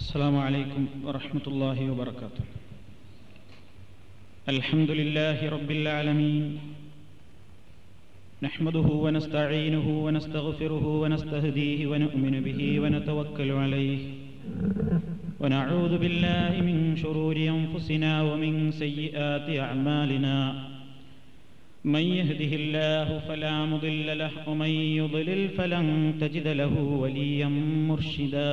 السلام عليكم ورحمة الله وبركاته. الحمد لله رب العالمين، نحمده ونستعينه ونستغفره ونستهديه ونؤمن به ونتوكل عليه، ونعوذ بالله من شرور أنفسنا ومن سيئات أعمالنا، من يهده الله فلا مضل له ومن يضلل فلن تجد له وليا مرشدا.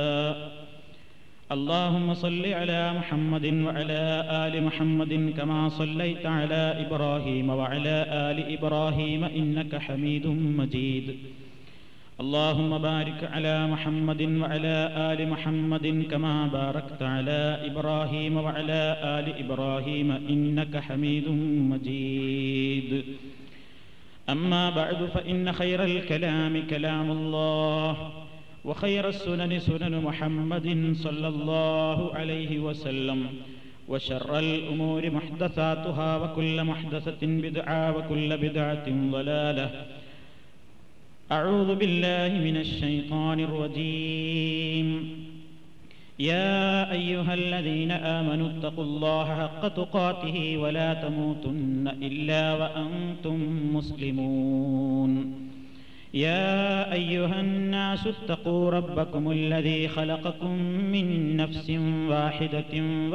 اللهم صل على محمد وعلى آل محمد كما صليت على إبراهيم وعلى آل إبراهيم إنك حميد مجيد. اللهم بارك على محمد وعلى آل محمد كما باركت على إبراهيم وعلى آل إبراهيم إنك حميد مجيد. أما بعد، فإن خير الكلام كلام الله، وخير السنن سنن محمد صلى الله عليه وسلم، وشر الأمور محدثاتها، وكل محدثة بدعة، وكل بدعة ضلالة. أعوذ بالله من الشيطان الرجيم. يا أيها الذين آمنوا اتقوا الله حق تقاته ولا تموتن إلا وأنتم مسلمون. يا أيها الناس اتقوا ربكم الذي خلقكم من نفس واحدة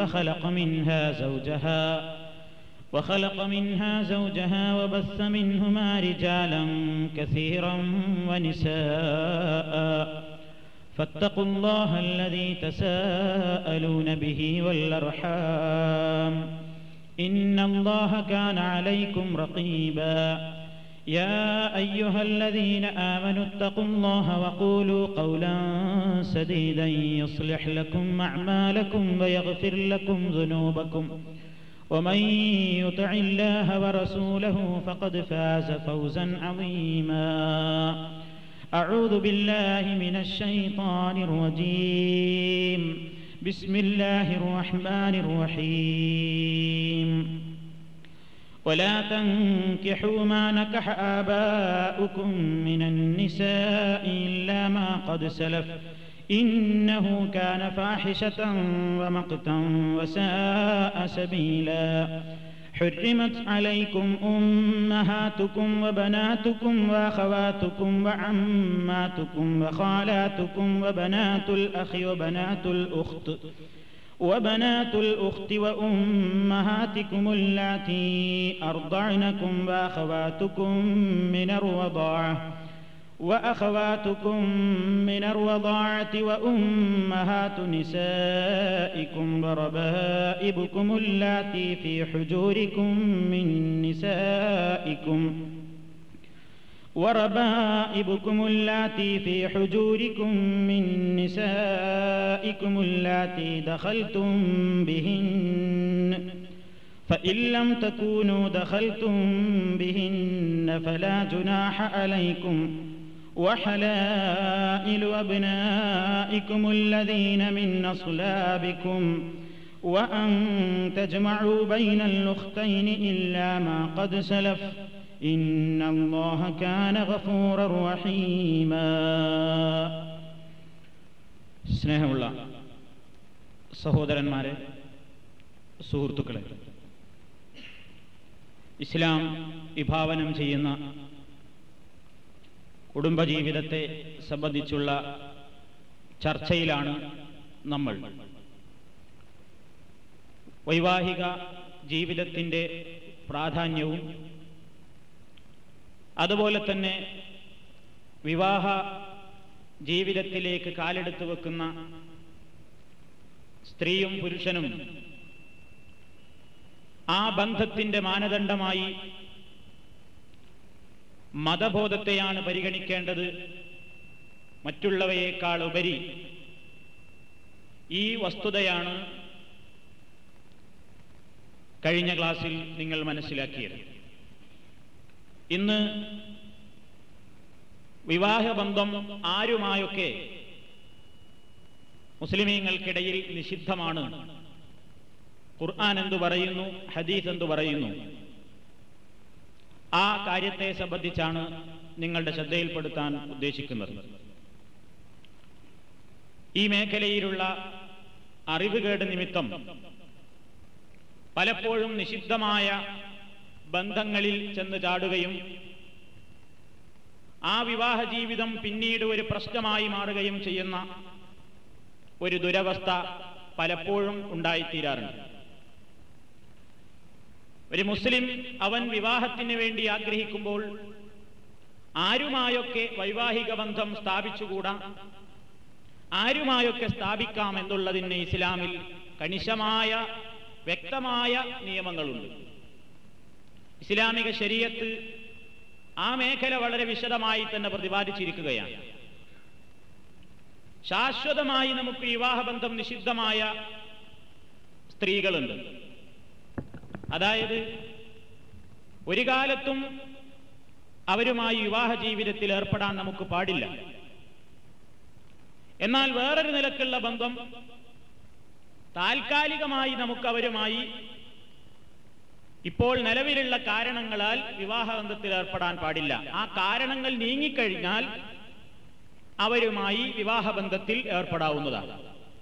وخلق منها زوجها وبث منهما رجالا كثيرا ونساء، فاتقوا الله الذي تساءلون به والأرحام، إن الله كان عليكم رقيبا. يا أيها الذين آمنوا اتقوا الله وقولوا قولا سديدا يصلح لكم أعمالكم ويغفر لكم ذنوبكم، ومن يطع الله ورسوله فقد فاز فوزا عظيما. أعوذ بالله من الشيطان الرجيم. بسم الله الرحمن الرحيم. ولا تنكحوا ما نكح آباؤكم من النساء إلا ما قد سلف، إنه كان فاحشة ومقتا وساء سبيلا. حرمت عليكم أمهاتكم وبناتكم وأخواتكم وعماتكم وخالاتكم وبنات الأخ وبنات الأخت وأمهاتكم اللاتي أرضعنكم وأخواتكم من الرضاعة وأمهات نسائكم وربائبكم اللاتي في حجوركم من نسائكم اللاتي دخلتم بهن، فإن لم تكونوا دخلتم بهن فلا جناح عليكم، وحلائل أبنائكم الذين من أصلابكم، وأن تجمعوا بين الأختين إلا ما قد سلف، إن الله كان غفورا رحيما. സ്നേഹമുള്ള സഹോദരന്മാരെ, സുഹൃത്തുക്കളെ, ഇസ്ലാം വിഭാവനം ചെയ്യുന്ന കുടുംബജീവിതത്തെ സംബന്ധിച്ചുള്ള ചർച്ചയിലാണ് നമ്മൾ. വൈവാഹിക ജീവിതത്തിൻ്റെ പ്രാധാന്യവും അതുപോലെ തന്നെ വിവാഹ ജീവിതത്തിലേക്ക് കാലെടുത്ത് വെക്കുന്ന സ്ത്രീയും പുരുഷനും ആ ബന്ധത്തിൻ്റെ മാനദണ്ഡമായി മതബോധത്തെയാണ് പരിഗണിക്കേണ്ടത്. മറ്റുള്ളവയേക്കാൾ ഉപരി ഈ വസ്തുതയാണ് കഴിഞ്ഞ ക്ലാസ്സിൽ നിങ്ങൾ മനസ്സിലാക്കിയത്. ഇന്ന് വിവാഹബന്ധം ആരുമായൊക്കെ മുസ്ലിമീങ്ങൾക്കിടയിൽ നിഷിദ്ധമാണ്. ഖുർആൻ എന്തു പറയുന്നു, ഹദീസ് എന്തു പറയുന്നു, ആ കാര്യത്തെ സംബന്ധിച്ചാണ് നിങ്ങളുടെ ശ്രദ്ധയിൽപ്പെടുത്താൻ ഉദ്ദേശിക്കുന്നത്. ഈ മേഖലയിലുള്ള അറിവുകേട് നിമിത്തം പലപ്പോഴും നിഷിദ്ധമായ ബന്ധങ്ങളിൽ ചെന്ന് ചാടുകയും ആ വിവാഹ ജീവിതം പിന്നീട് ഒരു പ്രശ്നമായി മാറുകയും ചെയ്യുന്ന ഒരു ദുരവസ്ഥ പലപ്പോഴും ഉണ്ടായിത്തീരാറുണ്ട്. ഒരു മുസ്ലിം അവൻ വിവാഹത്തിന് വേണ്ടി ആഗ്രഹിക്കുമ്പോൾ ആരുമായൊക്കെ വൈവാഹിക ബന്ധം സ്ഥാപിച്ചുകൂടാ, ആരുമായൊക്കെ സ്ഥാപിക്കാം എന്നുള്ളതിന് ഇസ്ലാമിൽ കണിശമായ വ്യക്തമായ നിയമങ്ങളുണ്ട്. ഇസ്ലാമിക ശരീഅത്ത് ആ മേഖല വളരെ വിശദമായി തന്നെ പ്രതിപാദിച്ചിരിക്കുകയാണ്. ശാശ്വതമായി നമുക്ക് വിവാഹബന്ധം നിഷിദ്ധമായ സ്ത്രീകളുണ്ട്. അതായത് ഒരു കാലത്തും അവരുമായി വിവാഹ ജീവിതത്തിൽ ഏർപ്പെടാൻ നമുക്ക് പാടില്ല. എന്നാൽ വേറൊരു നിലക്കുള്ള ബന്ധം താൽക്കാലികമായി നമുക്ക് അവരുമായി ഇപ്പോൾ നിലവിലുള്ള കാരണങ്ങളാൽ വിവാഹബന്ധത്തിൽ ഏർപ്പെടാൻ പാടില്ല. ആ കാരണങ്ങൾ നീങ്ങിക്കഴിഞ്ഞാൽ അവരുമായി വിവാഹബന്ധത്തിൽ ഏർപ്പെടാവുന്നതാണ്.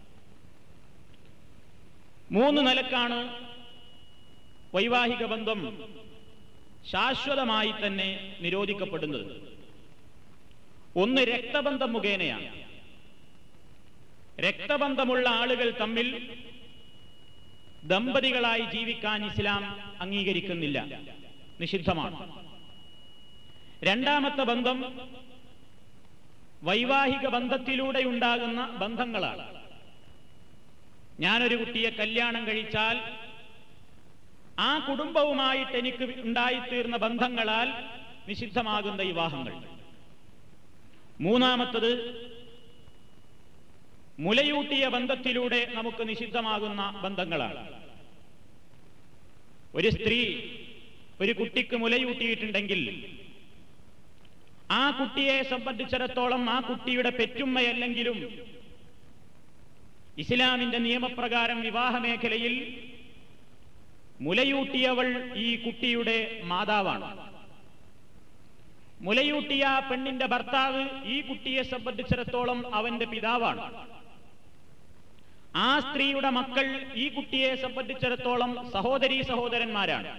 3 നിലക്കാണ് വൈവാഹിക ബന്ധം ശാശ്വതമായി തന്നെ നിരോധിക്കപ്പെടുന്നത്. ഒന്ന് രക്തബന്ധം മുഖേനയാണ്. രക്തബന്ധമുള്ള ആളുകൾ തമ്മിൽ ദമ്പതികളായി ജീവിക്കാൻ ഇസ്ലാം അംഗീകരിക്കുന്നില്ല, നിഷിദ്ധമാണ്. രണ്ടാമത്തെ ബന്ധം വൈവാഹിക ബന്ധത്തിലൂടെ ഉണ്ടാകുന്ന ബന്ധങ്ങളാണ്. ഞാനൊരു കുട്ടിയെ കല്യാണം കഴിച്ചാൽ ആ കുടുംബവുമായിട്ട് എനിക്ക് ഉണ്ടായിത്തീർന്ന ബന്ധങ്ങളാൽ നിഷിദ്ധമാകുന്ന വിവാഹങ്ങൾ. മൂന്നാമത്തത് മുലയൂട്ടിയ ബന്ധത്തിലൂടെ നമുക്ക് നിഷിദ്ധമാകുന്ന ബന്ധങ്ങളാണ്. ഒരു സ്ത്രീ ഒരു കുട്ടിക്ക് മുലയൂട്ടിയിട്ടുണ്ടെങ്കിൽ ആ കുട്ടിയെ സംബന്ധിച്ചിടത്തോളം ആ കുട്ടിയുടെ പെറ്റുമ്മയല്ലെങ്കിലും ഇസ്ലാമിന്റെ നിയമപ്രകാരം വിവാഹ മേഖലയിൽ മുലയൂട്ടിയവൾ ഈ കുട്ടിയുടെ മാതാവാണ്. മുലയൂട്ടിയ പെണ്ണിന്റെ ഭർത്താവ് ഈ കുട്ടിയെ സംബന്ധിച്ചിടത്തോളം അവന്റെ പിതാവാണ്. ആ സ്ത്രീയുടെ മക്കൾ ഈ കുട്ടിയെ സംബന്ധിച്ചിടത്തോളം സഹോദരീ സഹോദരന്മാരാണ്.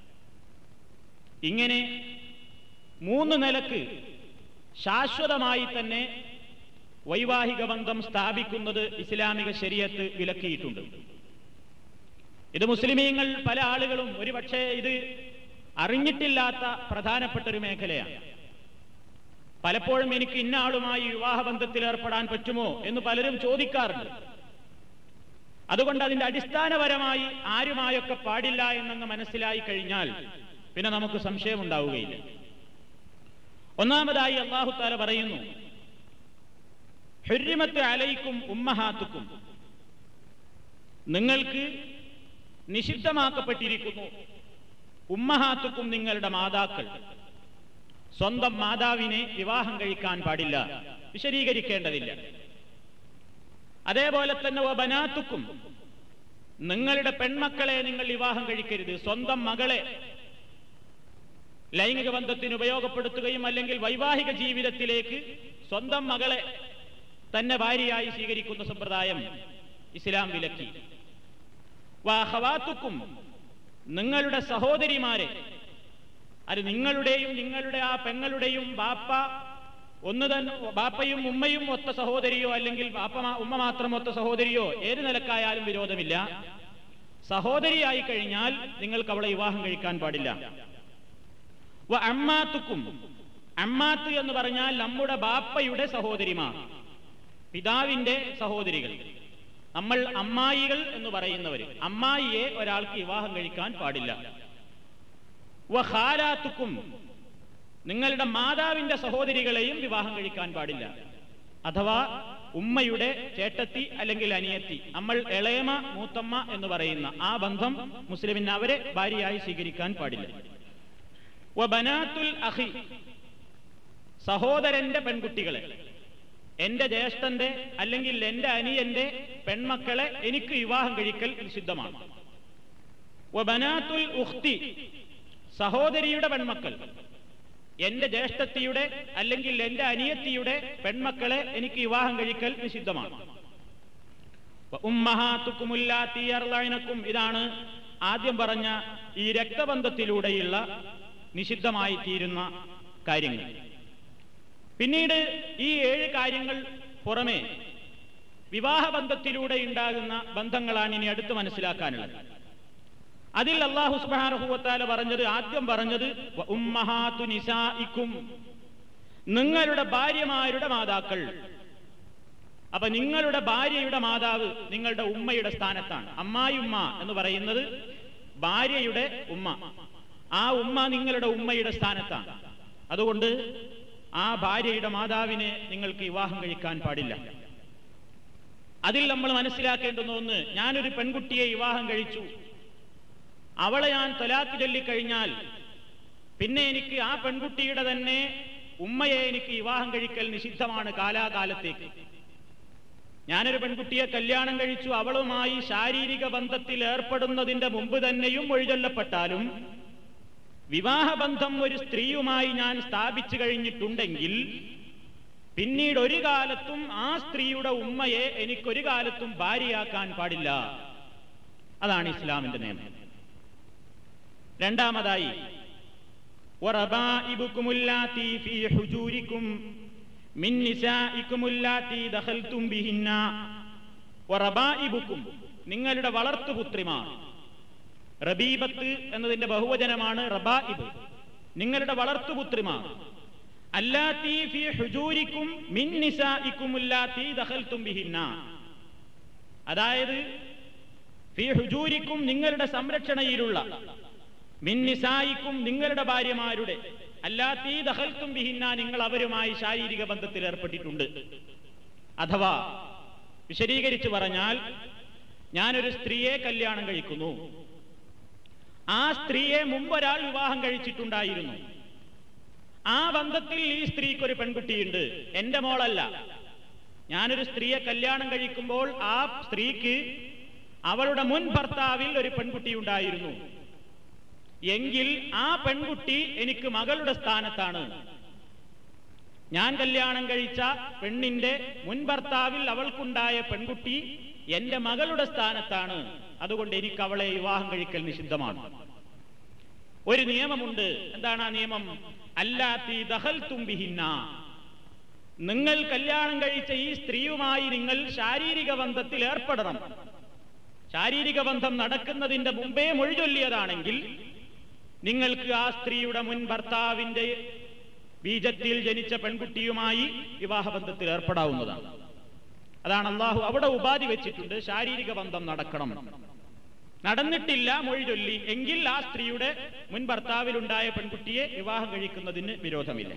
ഇങ്ങനെ 3 നിലക്ക് ശാശ്വതമായി തന്നെ വൈവാഹിക ബന്ധം സ്ഥാപിക്കുന്നത് ഇസ്ലാമിക ശരീഅത്ത് വിലക്കിയിട്ടുണ്ട്. ഇത് മുസ്ലിമീങ്ങൾ പല ആളുകളും ഒരുപക്ഷെ ഇത് അറിഞ്ഞിട്ടില്ലാത്ത പ്രധാനപ്പെട്ട ഒരു മേഖലയാണ്. പലപ്പോഴും എനിക്ക് ഇന്ന ആളുമായി വിവാഹബന്ധത്തിൽ ഏർപ്പെടാൻ പറ്റുമോ എന്ന് പലരും ചോദിക്കാറുണ്ട്. അതുകൊണ്ട് അതിന്റെ അടിസ്ഥാനപരമായി ആരുമായൊക്കെ പാടില്ല എന്നങ്ങ് മനസ്സിലായി കഴിഞ്ഞാൽ പിന്നെ നമുക്ക് സംശയമുണ്ടാവുകയില്ല. ഒന്നാമതായി അല്ലാഹു തആല പറയുന്നു, ഹുർരിമത്ത് അലൈക്കും ഉമ്മഹാത്തുക്കും, നിങ്ങൾക്ക് നിഷിദ്ധമാക്കപ്പെട്ടിരിക്കുന്നു ഉമ്മഹാത്തുക്കും, നിങ്ങളുടെ മാതാക്കൾ. സ്വന്തം മാതാവിനെ വിവാഹം കഴിക്കാൻ പാടില്ല, വിശദീകരിക്കേണ്ടതില്ല. അതേപോലെ തന്നെ വബനാത്തുക്കും, നിങ്ങളുടെ പെൺമക്കളെ നിങ്ങൾ വിവാഹം കഴിക്കരുത്. സ്വന്തം മകളെ ലൈംഗിക ബന്ധത്തിന് ഉപയോഗപ്പെടുത്തുകയും അല്ലെങ്കിൽ വൈവാഹിക ജീവിതത്തിലേക്ക് സ്വന്തം മകളെ തന്നെ ഭാര്യയായി സ്വീകരിക്കുന്ന സമ്പ്രദായം ഇസ്ലാം വിലക്കി. വഅഖവാത്തുക്കും, നിങ്ങളുടെ സഹോദരിമാരെ, അത് നിങ്ങളുടെയും നിങ്ങളുടെ ആ പെങ്ങളുടെയും ബാപ്പയും ഉമ്മയും ഒത്ത സഹോദരിയോ അല്ലെങ്കിൽ ഉമ്മ മാത്രം ഒത്ത സഹോദരിയോ ഏത് നിലക്കായാലും വിരോധമില്ല. സഹോദരിയായി കഴിഞ്ഞാൽ നിങ്ങൾക്ക് അവളെ വിവാഹം കഴിക്കാൻ പാടില്ല. അമ്മാത്തുക്കും, അമ്മാത്ത് എന്ന് പറഞ്ഞാൽ നമ്മുടെ ബാപ്പയുടെ സഹോദരിമാർ, പിതാവിന്റെ സഹോദരികൾ. നമ്മൾ അമ്മായികൾ എന്ന് പറയുന്നവർ, അമ്മായിയെ ഒരാൾക്ക് വിവാഹം കഴിക്കാൻ പാടില്ല. വഖാലാത്തുക്കും, നിങ്ങളുടെ മാതാവിന്റെ സഹോദരികളെയും വിവാഹം കഴിക്കാൻ പാടില്ല. അഥവാ ഉമ്മയുടെ ചേട്ടത്തി അല്ലെങ്കിൽ അനിയത്തി, നമ്മൾ ഇളയമ മൂത്തമ്മ എന്ന് പറയുന്ന ആ ബന്ധം മുസ്ലിമിന് അവരെ ഭാര്യയായി സ്വീകരിക്കാൻ പാടില്ല. വബനാത്തുൽ അഖി, സഹോദരന്റെ പെൺകുട്ടികളെ, എന്റെ ജ്യേഷ്ഠന്റെ അല്ലെങ്കിൽ എന്റെ അനിയന്റെ പെൺമക്കളെ എനിക്ക് വിവാഹം കഴിക്കൽ നിഷിദ്ധമാണ്. വബനാത്തുൽ ഉഖ്തി, സഹോദരിയുടെ പെൺമക്കൾ, എന്റെ ജ്യേഷ്ഠത്തിയുടെ അല്ലെങ്കിൽ എന്റെ അനിയത്തിയുടെ പെൺമക്കളെ എനിക്ക് വിവാഹം കഴിക്കൽ നിഷിദ്ധമാണ്. ഉമ്മഹാത്തുക്കും ഉല്ലാത്തി അർളഅനക്കും, ഇതാണ് ആദ്യം പറഞ്ഞ ഈ രക്തബന്ധത്തിലൂടെയുള്ള നിഷിദ്ധമായി തീരുന്ന കാര്യങ്ങൾ. പിന്നീട് ഈ 7 കാര്യങ്ങൾ പുറമെ വിവാഹബന്ധത്തിലൂടെ ഉണ്ടാകുന്ന ബന്ധങ്ങളാണ് ഇനി അടുത്ത് മനസ്സിലാക്കാനുള്ളത്. അതിൽ അല്ലാഹു സുബ്ഹാനഹു വ തആല ആദ്യം പറഞ്ഞത് ഉമ്മഹാതു നിസാഇക്കും, നിങ്ങളുടെ ഭാര്യമാരുടെ മാതാക്കൾ. അപ്പൊ നിങ്ങളുടെ ഭാര്യയുടെ മാതാവ് നിങ്ങളുടെ ഉമ്മയുടെ സ്ഥാനത്താണ്. അമ്മായിമ്മ എന്ന് പറയുന്നത് ഭാര്യയുടെ ഉമ്മ, ആ ഉമ്മ നിങ്ങളുടെ ഉമ്മയുടെ സ്ഥാനത്താണ്. അതുകൊണ്ട് ആ ഭാര്യയുടെ മാതാവിനെ നിങ്ങൾക്ക് വിവാഹം കഴിക്കാൻ പാടില്ല. അതിൽ നമ്മൾ മനസ്സിലാക്കേണ്ടുന്ന ഒന്ന്, ഞാനൊരു പെൺകുട്ടിയെ വിവാഹം കഴിച്ചു, അവളെ ഞാൻ ത്വലാഖ് ചൊല്ലിക്കഴിഞ്ഞാൽ പിന്നെ എനിക്ക് ആ പെൺകുട്ടിയുടെ തന്നെ ഉമ്മയെ എനിക്ക് വിവാഹം കഴിക്കൽ നിഷിദ്ധമാണ് കാലാകാലത്തേക്ക്. ഞാനൊരു പെൺകുട്ടിയെ കല്യാണം കഴിച്ചു, അവളുമായി ശാരീരിക ബന്ധത്തിൽ ഏർപ്പെടുന്നതിന്റെ മുമ്പ് തന്നെയും മൊഴിചൊല്ലപ്പെട്ടാലും വിവാഹബന്ധം ഒരു സ്ത്രീയുമായി ഞാൻ സ്ഥാപിച്ചു കഴിഞ്ഞിട്ടുണ്ടെങ്കിൽ പിന്നീട് ഒരു കാലത്തും ആ സ്ത്രീയുടെ ഉമ്മയെ എനിക്കൊരു കാലത്തും ഭാര്യയാക്കാൻ പാടില്ല. അതാണ് ഇസ്ലാമിന്റെ നിയമം. രണ്ടാമതായി വറബാഇബുകുമുല്ലാത്തി ഫീ ഹുജൂരിക്കും മിൻ നിസാഇകുമുല്ലാത്തി ദഖൽതും ബിഹിന്ന. വറബാഇബുക്കും, നിങ്ങളുടെ വളർത്തുപുത്രിമാർ. റബീബത്ത് എന്നതിന്റെ ബഹുവചനമാണ് റബാഇബ്, നിങ്ങളുടെ വളർത്തുപുത്രിമാർ. അല്ലാത്തി ഫീ ഹുജൂരിക്കും മിൻ നിസാഇകുമുല്ലാത്തി ദഖൽതും ബിഹിന്ന, അതായത് ഫീ ഹുജൂരിക്കും നിങ്ങളുടെ സംരക്ഷണയിലുള്ള, മിൻ നിസായിക്കും നിങ്ങളുടെ ഭാര്യമാരുടെ, അല്ലാത്തി ദഖൽതും ബിഹിന്ന നിങ്ങൾ അവരുമായി ശാരീരിക ബന്ധത്തിൽ ഏർപ്പെട്ടിട്ടുണ്ട്. അഥവാ വിശദീകരിച്ചു പറഞ്ഞാൽ, ഞാനൊരു സ്ത്രീയെ കല്യാണം കഴിക്കുന്നു, ആ സ്ത്രീയെ മുമ്പൊരാൾ വിവാഹം കഴിച്ചിട്ടുണ്ടായിരുന്നു, ആ ബന്ധത്തിൽ ഈ സ്ത്രീക്കൊരു പെൺകുട്ടിയുണ്ട്, എന്റെ മോളല്ല. ഞാനൊരു സ്ത്രീയെ കല്യാണം കഴിക്കുമ്പോൾ ആ സ്ത്രീക്ക് അവളുടെ മുൻ ഭർത്താവിൽ ഒരു പെൺകുട്ടി ഉണ്ടായിരുന്നു എങ്കിൽ ആ പെൺകുട്ടി എനിക്ക് മകളുടെ സ്ഥാനത്താണ്. ഞാൻ കല്യാണം കഴിച്ച പെണ്ണിന്റെ മുൻ ഭർത്താവിൽ അവൾക്കുണ്ടായ പെൺകുട്ടി എന്റെ മകളുടെ സ്ഥാനത്താണ്. അതുകൊണ്ട് എനിക്ക് അവളെ വിവാഹം കഴിക്കൽ നിഷിദ്ധമാണ്. ഒരു നിയമമുണ്ട്. എന്താണ് ആ നിയമം? അല്ലാത്തി ദഖൽതും ബിഹിന്ന, നിങ്ങൾ കല്യാണം കഴിച്ച ഈ സ്ത്രീയുമായി നിങ്ങൾ ശാരീരിക ബന്ധത്തിൽ ഏർപ്പെടണം. ശാരീരിക ബന്ധം നടക്കുന്നതിന്റെ മുമ്പേ മൊഴിചൊല്ലിയതാണെങ്കിൽ നിങ്ങൾക്ക് ആ സ്ത്രീയുടെ മുൻ ഭർത്താവിന്റെ ബീജത്തിൽ ജനിച്ച പെൺകുട്ടിയുമായി വിവാഹബന്ധത്തിൽ ഏർപ്പെടാവുന്നതാണ്. അതാണ് അള്ളാഹു അവിടെ ഉപാധി വെച്ചിട്ടുണ്ട്, ശാരീരിക ബന്ധം നടക്കണം. നടന്നിട്ടില്ല മൊഴിചൊല്ലി എങ്കിൽ ആ സ്ത്രീയുടെ മുൻ ഭർത്താവിലുണ്ടായ പെൺകുട്ടിയെ വിവാഹം കഴിക്കുന്നതിന് വിരോധമില്ല.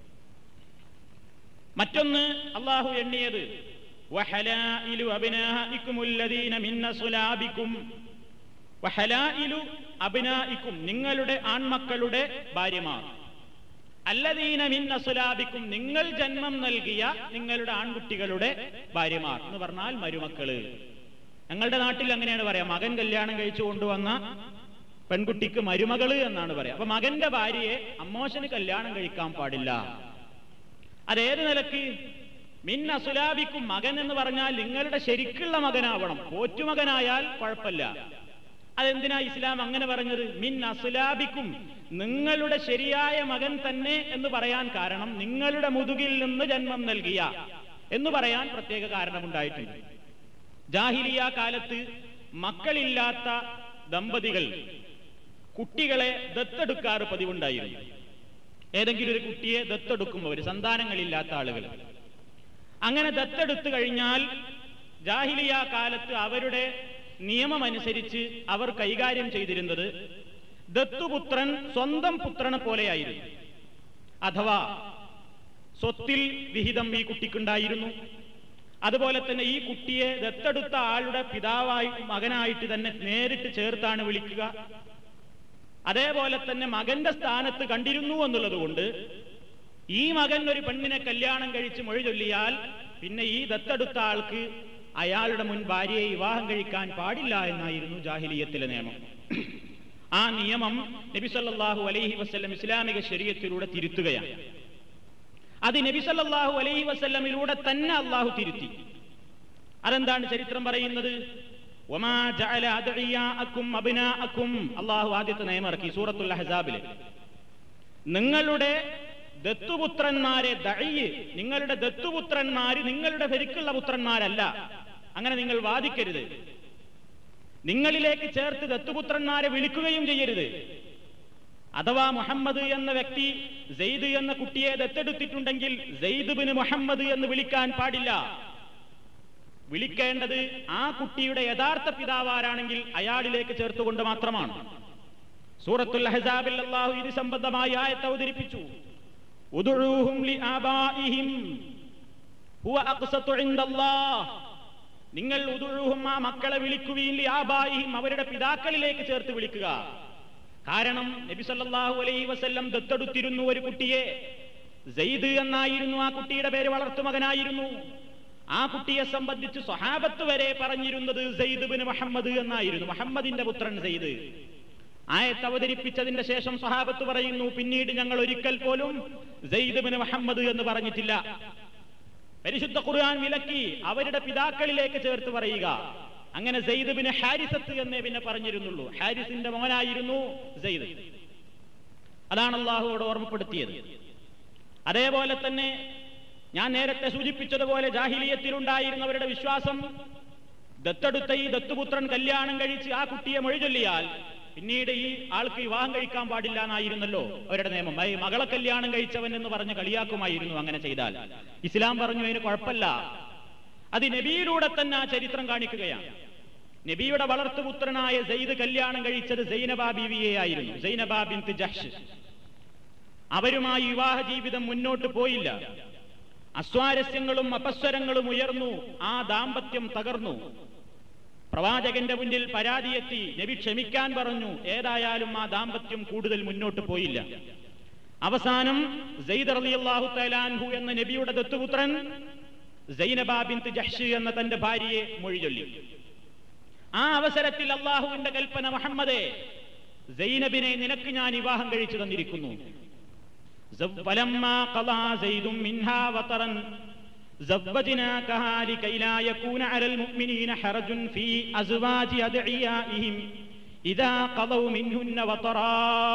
മറ്റൊന്ന് അള്ളാഹു എണ്ണിയത് വഹലായിലു അബ്നാഇകുമുല്ലദീന മിൻ അസ്ലാബികും, വഹലായിലു അബ്നാഇകും നിങ്ങളുടെ ആൺമക്കളുടെ ഭാര്യമാർ, അല്ലദീന മിൻ അസ്ലാബികും നിങ്ങൾ ജന്മം നൽകിയ നിങ്ങളുടെ ആൺകുട്ടികളുടെ ഭാര്യമാർ എന്ന് പറഞ്ഞാൽ മരുമക്കള്. ഞങ്ങളുടെ നാട്ടിൽ അങ്ങനെയാണ് പറയാ, മകൻ കല്യാണം കഴിച്ചു കൊണ്ടുവന്ന പെൺകുട്ടിക്ക് മരുമകള് എന്നാണ് പറയാ. അപ്പൊ മകന്റെ ഭാര്യയെ അമ്മോശന് കല്യാണം കഴിക്കാൻ പാടില്ല. അതേത് നിലക്ക്? മിൻ അസുലാബിക്കും, മകൻ എന്ന് പറഞ്ഞാൽ നിങ്ങളുടെ ശരിക്കുള്ള മകനാവണം. പോറ്റുമകനായാൽ കുഴപ്പമില്ല. അതെന്തിനാ ഇസ്ലാം അങ്ങനെ പറഞ്ഞത്? മിൻ അസുലാബിക്കും, നിങ്ങളുടെ ശരിയായ മകൻ തന്നെ എന്ന് പറയാൻ കാരണം നിങ്ങളുടെ മുതുകിൽ നിന്ന് ജന്മം നൽകിയ എന്ന് പറയാൻ പ്രത്യേക കാരണമുണ്ടായിട്ടുണ്ട്. ജാഹിലിയ കാലത്ത് മക്കളില്ലാത്ത ദമ്പതികൾ കുട്ടികളെ ദത്തെടുക്കാറ് പതിവുണ്ടായിരുന്നു. ഏതെങ്കിലും ഒരു കുട്ടിയെ ദത്തെടുക്കുമ്പോൾ, ഒരു സന്താനങ്ങളില്ലാത്ത ആളുകൾ അങ്ങനെ ദത്തെടുത്തു കഴിഞ്ഞാൽ ജാഹിലിയ കാലത്ത് അവരുടെ നിയമമനുസരിച്ച് അവർ കൈകാര്യം ചെയ്തിരുന്നത് ദത്തുപുത്രൻ സ്വന്തം പുത്രനെ പോലെയായിരുന്നു. അഥവാ സ്വത്തിൽ വിഹിതം ഈ കുട്ടിക്കുണ്ടായിരുന്നു. അതുപോലെ തന്നെ ഈ കുട്ടിയെ ദത്തെടുത്ത ആളുടെ പിതാവായി മകനായിട്ട് തന്നെ നേരിട്ട് ചേർത്താണ് വിളിക്കുക. അതേപോലെ തന്നെ മകന്റെ സ്ഥാനത്ത് കണ്ടിരുന്നു എന്നുള്ളത് കൊണ്ട് ഈ മകൻ ഒരു പെണ്ണിനെ കല്യാണം കഴിച്ച് മൊഴി ചൊല്ലിയാൽ പിന്നെ ഈ ദത്തെടുത്ത ആൾക്ക് അയാളുടെ മുൻ ഭാര്യയെ വിവാഹം കഴിക്കാൻ പാടില്ല എന്നായിരുന്നു ജാഹിലിയത്തിലെ നിയമം. ആ നിയമം നബി സല്ലല്ലാഹു അലൈഹി വസല്ലം ഇസ്ലാമിക ശരീഅത്തിലൂടെ തിരുത്തുകയാണ്. അത് നബി സല്ലല്ലാഹു അലൈഹി വസല്ലമിലൂടെ തന്നെ അള്ളാഹു തിരുത്തി. അതെന്താണ് ചരിത്രം പറയുന്നത്? വമാ ജഅല അദ്ഇയാഅക്കും അബ്നാഅക്കും, അല്ലാഹു ആദ്യത്തെ നിയമം ഇറക്കി സൂറത്തുൽ അഹ്സാബിൽ. നിങ്ങളുടെ ദത്തുപുത്രന്മാരെ നിങ്ങളുടെ ദത്തുപുത്രന്മാര് നിങ്ങളുടെ ശരിക്കുള്ള പുത്രന്മാരല്ല, അങ്ങനെ നിങ്ങൾ വാദിക്കരുത്. നിങ്ങളിലേക്ക് ചേർത്ത് ദത്തുപുത്രന്മാരെ വിളിക്കുകയും ചെയ്യരുത്. അഥവാ മുഹമ്മദ് എന്ന വ്യക്തി സെയ്ദ് എന്ന കുട്ടിയെ ദത്തെടുത്തിട്ടുണ്ടെങ്കിൽ സെയ്ദ് ബിൻ മുഹമ്മദ് എന്ന് വിളിക്കാൻ പാടില്ല. വിളിക്കേണ്ടത് ആ കുട്ടിയുടെ യഥാർത്ഥ പിതാവാരാണെങ്കിൽ അയാളിലേക്ക് ചേർത്തുകൊണ്ട് മാത്രമാണ്. സൂറത്തുൽ അഹ്സാബിൽ അല്ലാഹു ഇത് സംബന്ധമായി ആയത്ത് അവതരിപ്പിച്ചു. ഉദ്ഉഹും ലിആബാഇഹിം ഹുവ അഖ്സതു ഇൻദല്ലാഹ്. നിങ്ങൾ ഉദ്ഉഹും, ആ മക്കളെ വിളിക്കുകയും ലിആബാഇഹിം, അവരുടെ പിതാക്കളിലേക്ക് ചേർത്ത് വിളിക്കുക. കാരണം നബി സല്ലല്ലാഹു അലൈഹി വസല്ലം ദത്തെടുത്തിരുന്നു ഒരു കുട്ടിയെ. സെയ്ദ് എന്നായിരുന്നു ആ കുട്ടിയുടെ പേര്, വളർത്തുമകനായിരുന്നു. ആ കുട്ടിയെ സംബന്ധിച്ച് സ്വഹാബത്ത് വരെ പറഞ്ഞിരുന്നത് സെയ്ദ് ബിൻ മുഹമ്മദ് എന്നായിരുന്നു, മുഹമ്മദിന്റെ പുത്രൻ സെയ്ദ്. ആയത്ത് അവതരിപ്പിച്ചതിന്റെ ശേഷം സ്വഹാബത്ത് പറയുന്നു, പിന്നീട് ഞങ്ങൾ ഒരിക്കൽ പോലും സെയ്ദ് ബിൻ മുഹമ്മദ് എന്ന് പറഞ്ഞിട്ടില്ല. പരിശുദ്ധ ഖുർആൻ വിലക്കി അവരുടെ പിതാക്കളിലേക്ക് ചേർത്ത് പറയുക. അങ്ങനെ സെയ്ദ് ബിൻ ഹാരിസത്ത് എന്നേ പിന്നെ പറഞ്ഞിരുന്നുള്ളൂ. ഹാരിസിന്റെ മോനായിരുന്നു സെയ്ദ്. അതാണ് അല്ലാഹുവോട് ഓർമ്മപ്പെടുത്തിയത്. അതേപോലെ തന്നെ ഞാൻ നേരത്തെ സൂചിപ്പിച്ചതുപോലെ ജാഹിലിയത്തിലുണ്ടായിരുന്നവരുടെ വിശ്വാസം, ദത്തെടുത്ത ഈ ദത്തുപുത്രൻ കല്യാണം കഴിച്ച് ആ കുട്ടിയെ മൊഴി ചൊല്ലിയാൽ പിന്നീട് ഈ ആൾക്ക് വിവാഹം കഴിക്കാൻ പാടില്ല എന്നായിരുന്നല്ലോ അവരുടെ നിയമം. മകളെ കല്യാണം കഴിച്ചവൻ എന്ന് പറഞ്ഞ് കളിയാക്കുമായിരുന്നു അങ്ങനെ ചെയ്താൽ. ഇസ്ലാം പറഞ്ഞു അതിന് കുഴപ്പമില്ല. അത് നബിയിലൂടെ തന്നെ ആ ചരിത്രം കാണിക്കുകയാണ്. നബിയുടെ വളർത്തുപുത്രനായ സെയ്ദ് കല്യാണം കഴിച്ചത് സൈനബ ബീവിയെ ആയിരുന്നു, സൈനബ ബിൻത് ജഹ്ഷ്. അവരുമായി വിവാഹ ജീവിതം മുന്നോട്ട് പോയില്ല. അസ്വാരസ്യങ്ങളും അപസ്വരങ്ങളും ഉയർന്നു, ആ ദാമ്പത്യം തകർന്നു. പ്രവാചകന്റെ മുന്നിൽ പരാതിയെത്തി, നബി ക്ഷമിക്കാൻ പറഞ്ഞു. ഏതായാലും ആ ദാമ്പത്യം കൂടുതൽ മുന്നോട്ട് പോയില്ല. അവസാനം സെയ്ദ് റളിയല്ലാഹു തആല അൻഹു എന്ന നബിയുടെ ദത്തുപുത്രൻ സൈനബ ബിൻത് ജഹ്ഷ് എന്ന തന്റെ ഭാര്യയെ മൊഴി ചൊല്ലി. ആ അവസരത്തിൽ അല്ലാഹുവിന്റെ കൽപ്പന, മുഹമ്മദേ, സൈനബിനെ നിനക്ക് ഞാൻ വിവാഹം കഴിച്ചു തന്നിരിക്കുന്നു. ഫലമ്മാ ഖളാ സൈദും മിൻഹാ വതറൻ സവ്വജ്നാകഹാ ലകൈ ലാ യകൂന അലൽ മുഅ്മിനീന ഹറജുൻ ഫീ അസ്വാജി അദ്ഇയാഇഹിം ഇദാ ഖളൗ മിൻഹുന്ന വതറാ.